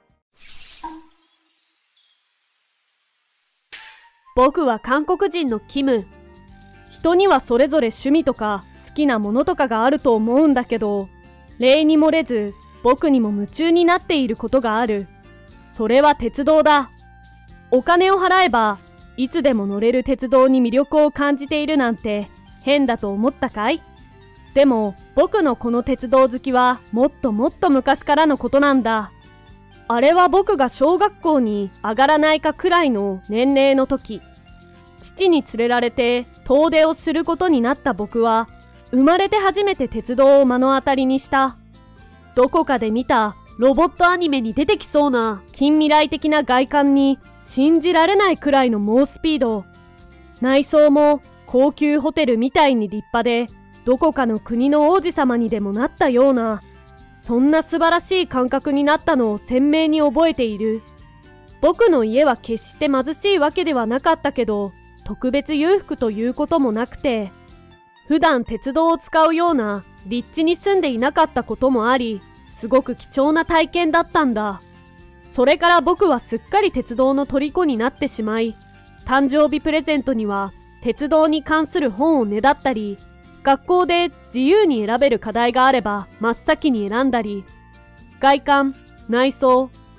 僕は韓国人のキム。人にはそれぞれ趣味とか好きなものとかがあると思うんだけど、例に漏れず僕にも夢中になっていることがある。それは鉄道だ。お金を払えばいつでも乗れる鉄道に魅力を感じているなんて変だと思ったかい？でも僕のこの鉄道好きはもっともっと昔からのことなんだ。あれは僕が小学校に上がらないかくらいの年齢の時、父に連れられて遠出をすることになった僕は、生まれて初めて鉄道を目の当たりにした。どこかで見たロボットアニメに出てきそうな近未来的な外観に信じられないくらいの猛スピード。内装も高級ホテルみたいに立派で、どこかの国の王子様にでもなったような、そんな素晴らしい感覚になったのを鮮明に覚えている。僕の家は決して貧しいわけではなかったけど、特別裕福ということもなくて、普段鉄道を使うような立地に住んでいなかったこともあり、すごく貴重な体験だったんだ。それから僕はすっかり鉄道の虜になってしまい、誕生日プレゼントには鉄道に関する本をねだったり、学校で自由に選べる課題があれば真っ先に選んだり、外観、内装、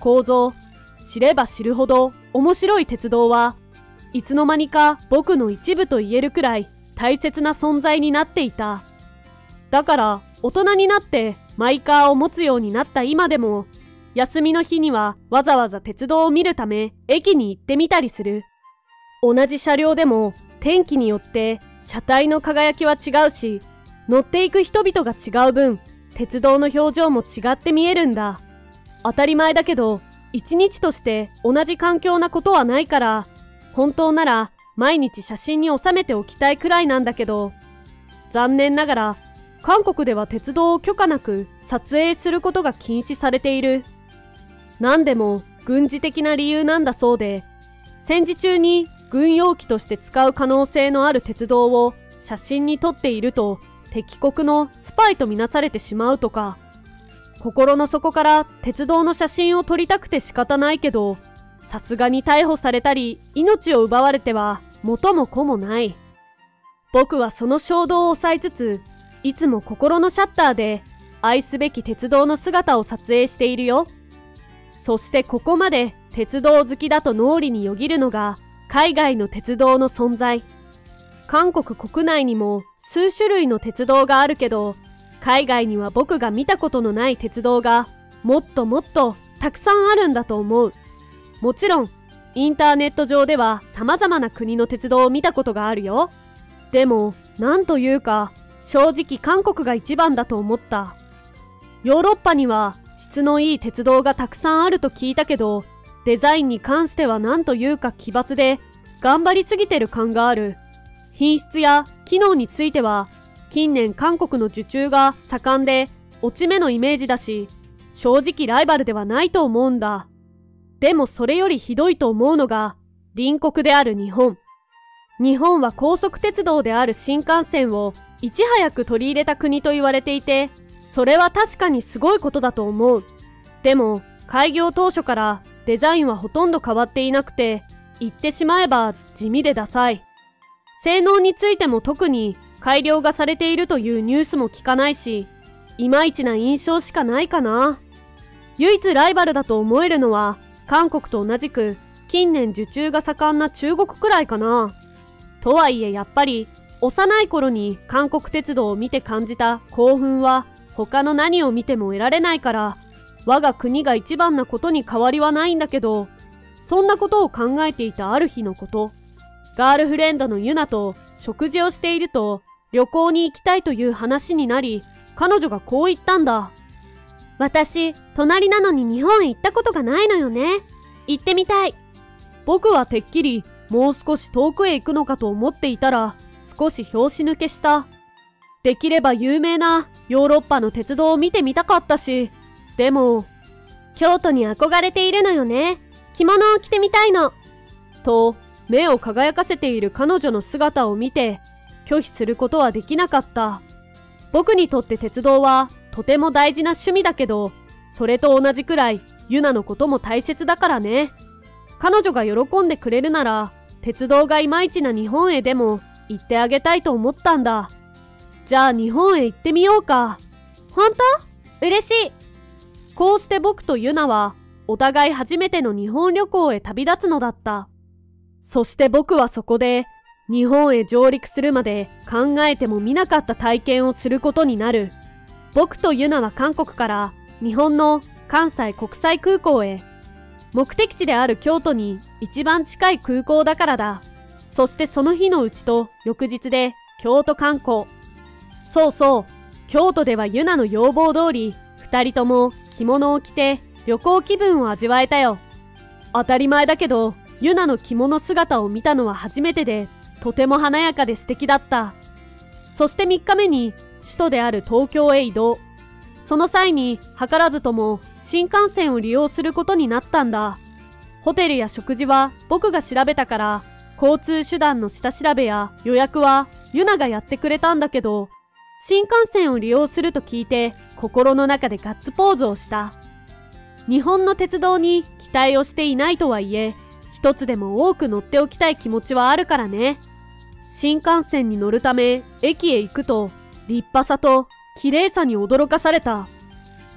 構造、知れば知るほど面白い鉄道はいつの間にか僕の一部と言えるくらい大切な存在になっていた。だから大人になってマイカーを持つようになった今でも、休みの日にはわざわざ鉄道を見るため駅に行ってみたりする。同じ車両でも天気によって車体の輝きは違うし、乗っていく人々が違う分、鉄道の表情も違って見えるんだ。当たり前だけど、一日として同じ環境なことはないから、本当なら毎日写真に収めておきたいくらいなんだけど、残念ながら韓国では鉄道を許可なく撮影することが禁止されている。なんでも軍事的な理由なんだそうで、戦時中に軍用機として使う可能性のある鉄道を写真に撮っていると敵国のスパイとみなされてしまうとか。心の底から鉄道の写真を撮りたくて仕方ないけど、さすがに逮捕されたり命を奪われては元も子もない。僕はその衝動を抑えつつ、いつも心のシャッターで愛すべき鉄道の姿を撮影しているよ。そしてここまで鉄道好きだと脳裏によぎるのが海外の鉄道の存在。韓国国内にも数種類の鉄道があるけど、海外には僕が見たことのない鉄道がもっともっとたくさんあるんだと思う。もちろん、インターネット上では様々な国の鉄道を見たことがあるよ。でも、なんというか、正直韓国が一番だと思った。ヨーロッパには質のいい鉄道がたくさんあると聞いたけど、デザインに関してはなんというか奇抜で、頑張りすぎてる感がある。品質や機能については、近年韓国の受注が盛んで落ち目のイメージだし、正直ライバルではないと思うんだ。でもそれよりひどいと思うのが隣国である日本。日本は高速鉄道である新幹線をいち早く取り入れた国と言われていて、それは確かにすごいことだと思う。でも開業当初からデザインはほとんど変わっていなくて、言ってしまえば地味でダサい。性能についても特に改良がされているというニュースも聞かないし、いまいちな印象しかないかな。唯一ライバルだと思えるのは、韓国と同じく近年受注が盛んな中国くらいかな。とはいえやっぱり、幼い頃に韓国鉄道を見て感じた興奮は他の何を見ても得られないから、我が国が一番なことに変わりはないんだけど、そんなことを考えていたある日のこと、ガールフレンドのユナと食事をしていると、旅行に行きたいという話になり、彼女がこう言ったんだ。 私、隣なのに日本へ行ったことがないのよね。行ってみたい。 僕はてっきりもう少し遠くへ行くのかと思っていたら、少し拍子抜けした。できれば有名なヨーロッパの鉄道を見てみたかったし、でも、 京都に憧れているのよね。着物を着てみたいの。 と、目を輝かせている彼女の姿を見て、拒否することはできなかった。僕にとって鉄道はとても大事な趣味だけど、それと同じくらいユナのことも大切だからね。彼女が喜んでくれるなら、鉄道がいまいちな日本へでも行ってあげたいと思ったんだ。じゃあ日本へ行ってみようか。 本当？嬉しい。 こうして僕とユナはお互い初めての日本旅行へ旅立つのだった。そして僕はそこで日本へ上陸するまで考えてもみなかった体験をすることになる。僕とユナは韓国から日本の関西国際空港へ。目的地である京都に一番近い空港だからだ。そしてその日のうちと翌日で京都観光。そうそう、京都ではユナの要望通り、二人とも着物を着て旅行気分を味わえたよ。当たり前だけど、ユナの着物姿を見たのは初めてで、とても華やかで素敵だった。そして3日目に首都である東京へ移動。その際に図らずとも新幹線を利用することになったんだ。ホテルや食事は僕が調べたから、交通手段の下調べや予約はユナがやってくれたんだけど、新幹線を利用すると聞いて心の中でガッツポーズをした。日本の鉄道に期待をしていないとはいえ、一つでも多く乗っておきたい気持ちはあるからね。新幹線に乗るため駅へ行くと立派さと綺麗さに驚かされた。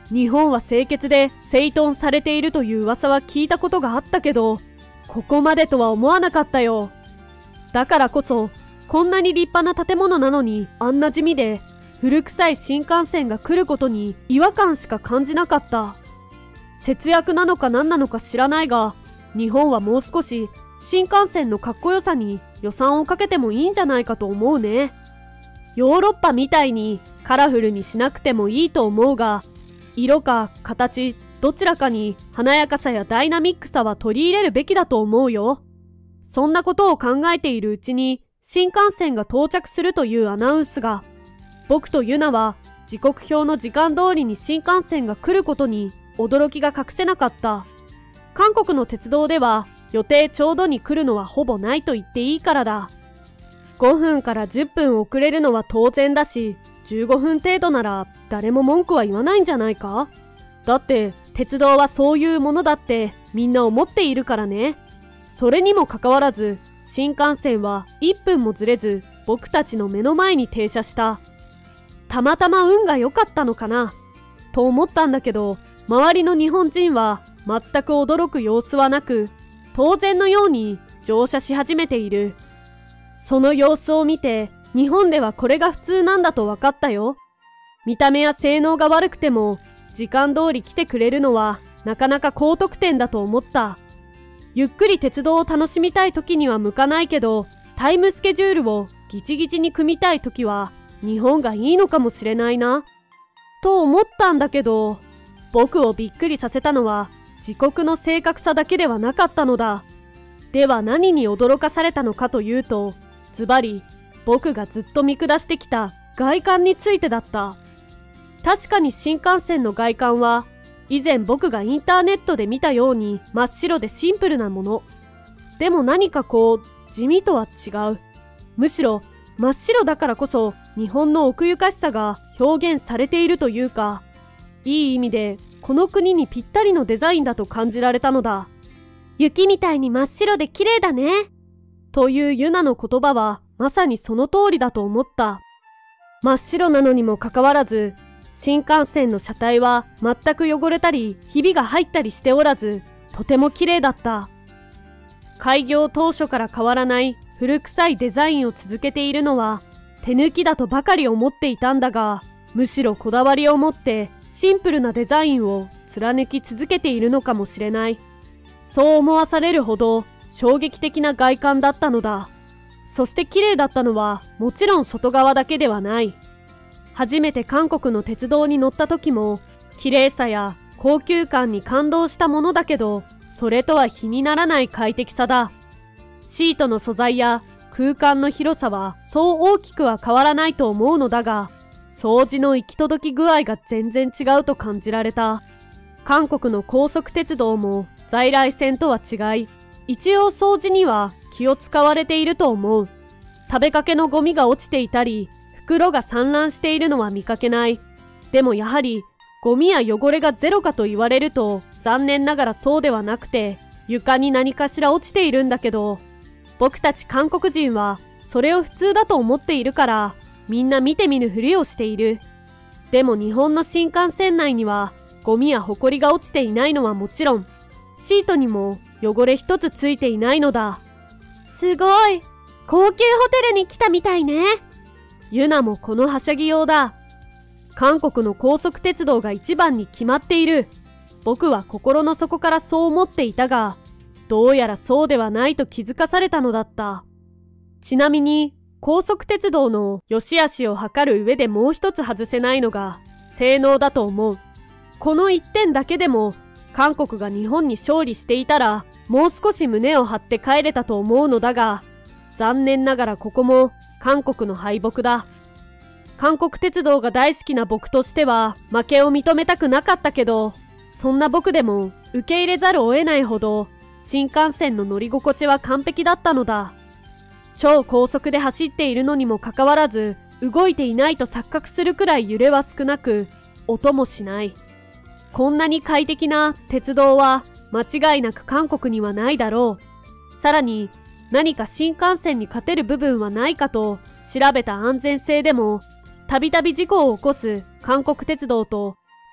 日本は清潔で整頓されているという噂は聞いたことがあったけど、ここまでとは思わなかったよ。だからこそ、こんなに立派な建物なのにあんな地味で、古臭い新幹線が来ることに違和感しか感じなかった。節約なのか何なのか知らないが、日本はもう少し新幹線のかっこよさに予算をかけてもいいんじゃないかと思うね。ヨーロッパみたいにカラフルにしなくてもいいと思うが、色か形どちらかに華やかさやダイナミックさは取り入れるべきだと思うよ。そんなことを考えているうちに新幹線が到着するというアナウンスが、僕とユナは時刻表の時間通りに新幹線が来ることに驚きが隠せなかった。韓国の鉄道では予定ちょうどに来るのはほぼないと言っていいからだ。5分から10分遅れるのは当然だし、15分程度なら誰も文句は言わないんじゃないか？だって鉄道はそういうものだってみんな思っているからね。それにもかかわらず新幹線は1分もずれず僕たちの目の前に停車した。たまたま運が良かったのかなと思ったんだけど、周りの日本人は全く驚く様子はなく、当然のように乗車し始めている。その様子を見て、日本ではこれが普通なんだと分かったよ。見た目や性能が悪くても、時間通り来てくれるのはなかなか高得点だと思った。ゆっくり鉄道を楽しみたい時には向かないけど、タイムスケジュールをギチギチに組みたい時は、日本がいいのかもしれないな。と思ったんだけど、僕をびっくりさせたのは時刻の正確さだけではなかったのだ。では何に驚かされたのかというと、ズバリ僕がずっと見下してきた外観についてだった。確かに新幹線の外観は以前僕がインターネットで見たように真っ白でシンプルなもの。でも何か地味とは違う。むしろ真っ白だからこそ日本の奥ゆかしさが表現されているというか、いい意味でこの国にぴったりのデザインだと感じられたのだ。雪みたいに真っ白で綺麗だね。というユナの言葉はまさにその通りだと思った。真っ白なのにもかかわらず、新幹線の車体は全く汚れたりひびが入ったりしておらず、とても綺麗だった。開業当初から変わらない古臭いデザインを続けているのは手抜きだとばかり思っていたんだが、むしろこだわりを持ってシンプルなデザインを貫き続けているのかもしれない。そう思わされるほど衝撃的な外観だったのだ。そして綺麗だったのはもちろん外側だけではない。初めて韓国の鉄道に乗った時も綺麗さや高級感に感動したものだけど、それとは比にならない快適さだ。シートの素材や空間の広さはそう大きくは変わらないと思うのだが、掃除の行き届き具合が全然違うと感じられた。韓国の高速鉄道も在来線とは違い、一応掃除には気を使われていると思う。食べかけのゴミが落ちていたり、袋が散乱しているのは見かけない。でもやはり、ゴミや汚れがゼロかと言われると、残念ながらそうではなくて、床に何かしら落ちているんだけど、僕たち韓国人はそれを普通だと思っているから、みんな見て見ぬふりをしている。でも日本の新幹線内には、ゴミやホコリが落ちていないのはもちろん、シートにも汚れ一つついていないのだ。すごい！高級ホテルに来たみたいね。ユナもこのはしゃぎようだ。韓国の高速鉄道が一番に決まっている。僕は心の底からそう思っていたが、どうやらそうではないと気づかされたのだった。ちなみに、高速鉄道の良し悪しを測る上でもう一つ外せないのが、性能だと思う。この一点だけでも、韓国が日本に勝利していたら、もう少し胸を張って帰れたと思うのだが、残念ながらここも韓国の敗北だ。韓国鉄道が大好きな僕としては負けを認めたくなかったけど、そんな僕でも受け入れざるを得ないほど新幹線の乗り心地は完璧だったのだ。超高速で走っているのにもかかわらず、動いていないと錯覚するくらい揺れは少なく、音もしない。こんなに快適な鉄道は間違いなく韓国にはないだろう。さらに何か新幹線に勝てる部分はないかと調べた安全性でも、たびたび事故を起こす韓国鉄道と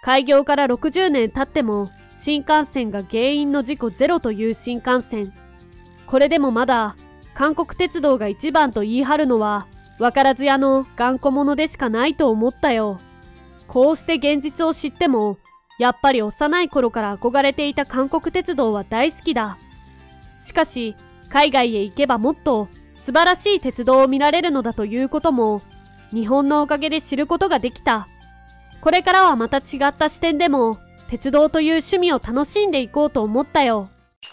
開業から60年経っても新幹線が原因の事故ゼロという新幹線。これでもまだ韓国鉄道が一番と言い張るのはわからず屋の頑固者でしかないと思ったよ。こうして現実を知ってもやっぱり幼い頃から憧れていた韓国鉄道は大好きだ。しかし海外へ行けばもっと素晴らしい鉄道を見られるのだということも日本のおかげで知ることができた。これからはまた違った視点でも鉄道という趣味を楽しんでいこうと思ったよ。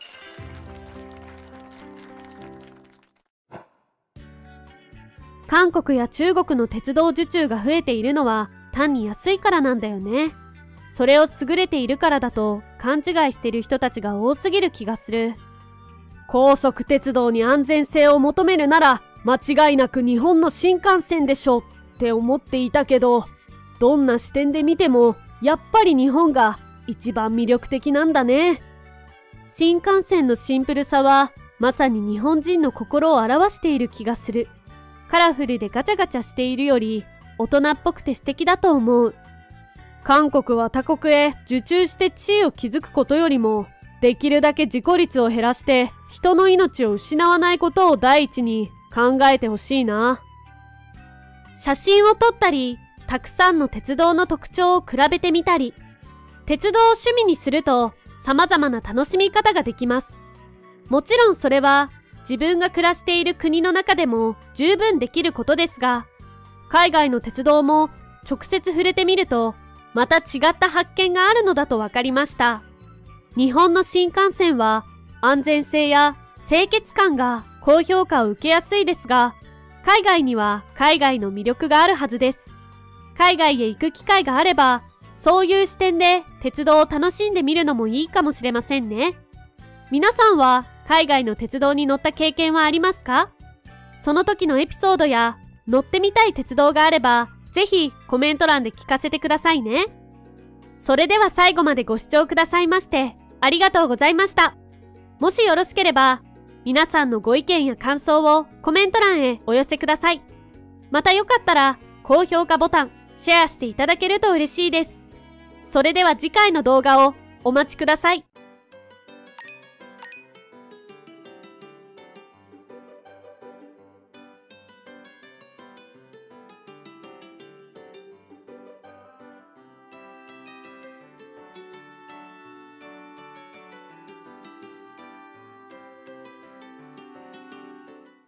韓国や中国の鉄道受注が増えているのは単に安いからなんだよね。それを優れているからだと勘違いしている人たちが多すぎる気がする。高速鉄道に安全性を求めるなら間違いなく日本の新幹線でしょって思っていたけど、どんな視点で見てもやっぱり日本が一番魅力的なんだね。新幹線のシンプルさはまさに日本人の心を表している気がする。カラフルでガチャガチャしているより大人っぽくて素敵だと思う。韓国は他国へ受注して地位を築くことよりもできるだけ事故率を減らして人の命を失わないことを第一に考えてほしいな。写真を撮ったり、たくさんの鉄道の特徴を比べてみたり、鉄道を趣味にすると様々な楽しみ方ができます。もちろんそれは自分が暮らしている国の中でも十分できることですが、海外の鉄道も直接触れてみるとまた違った発見があるのだと分かりました。日本の新幹線は安全性や清潔感が高評価を受けやすいですが、海外には海外の魅力があるはずです。海外へ行く機会があれば、そういう視点で鉄道を楽しんでみるのもいいかもしれませんね。皆さんは海外の鉄道に乗った経験はありますか？その時のエピソードや乗ってみたい鉄道があれば、ぜひコメント欄で聞かせてくださいね。それでは最後までご視聴くださいましてありがとうございました。もしよろしければ皆さんのご意見や感想をコメント欄へお寄せください。またよかったら高評価ボタン、シェアしていただけると嬉しいです。それでは次回の動画をお待ちください。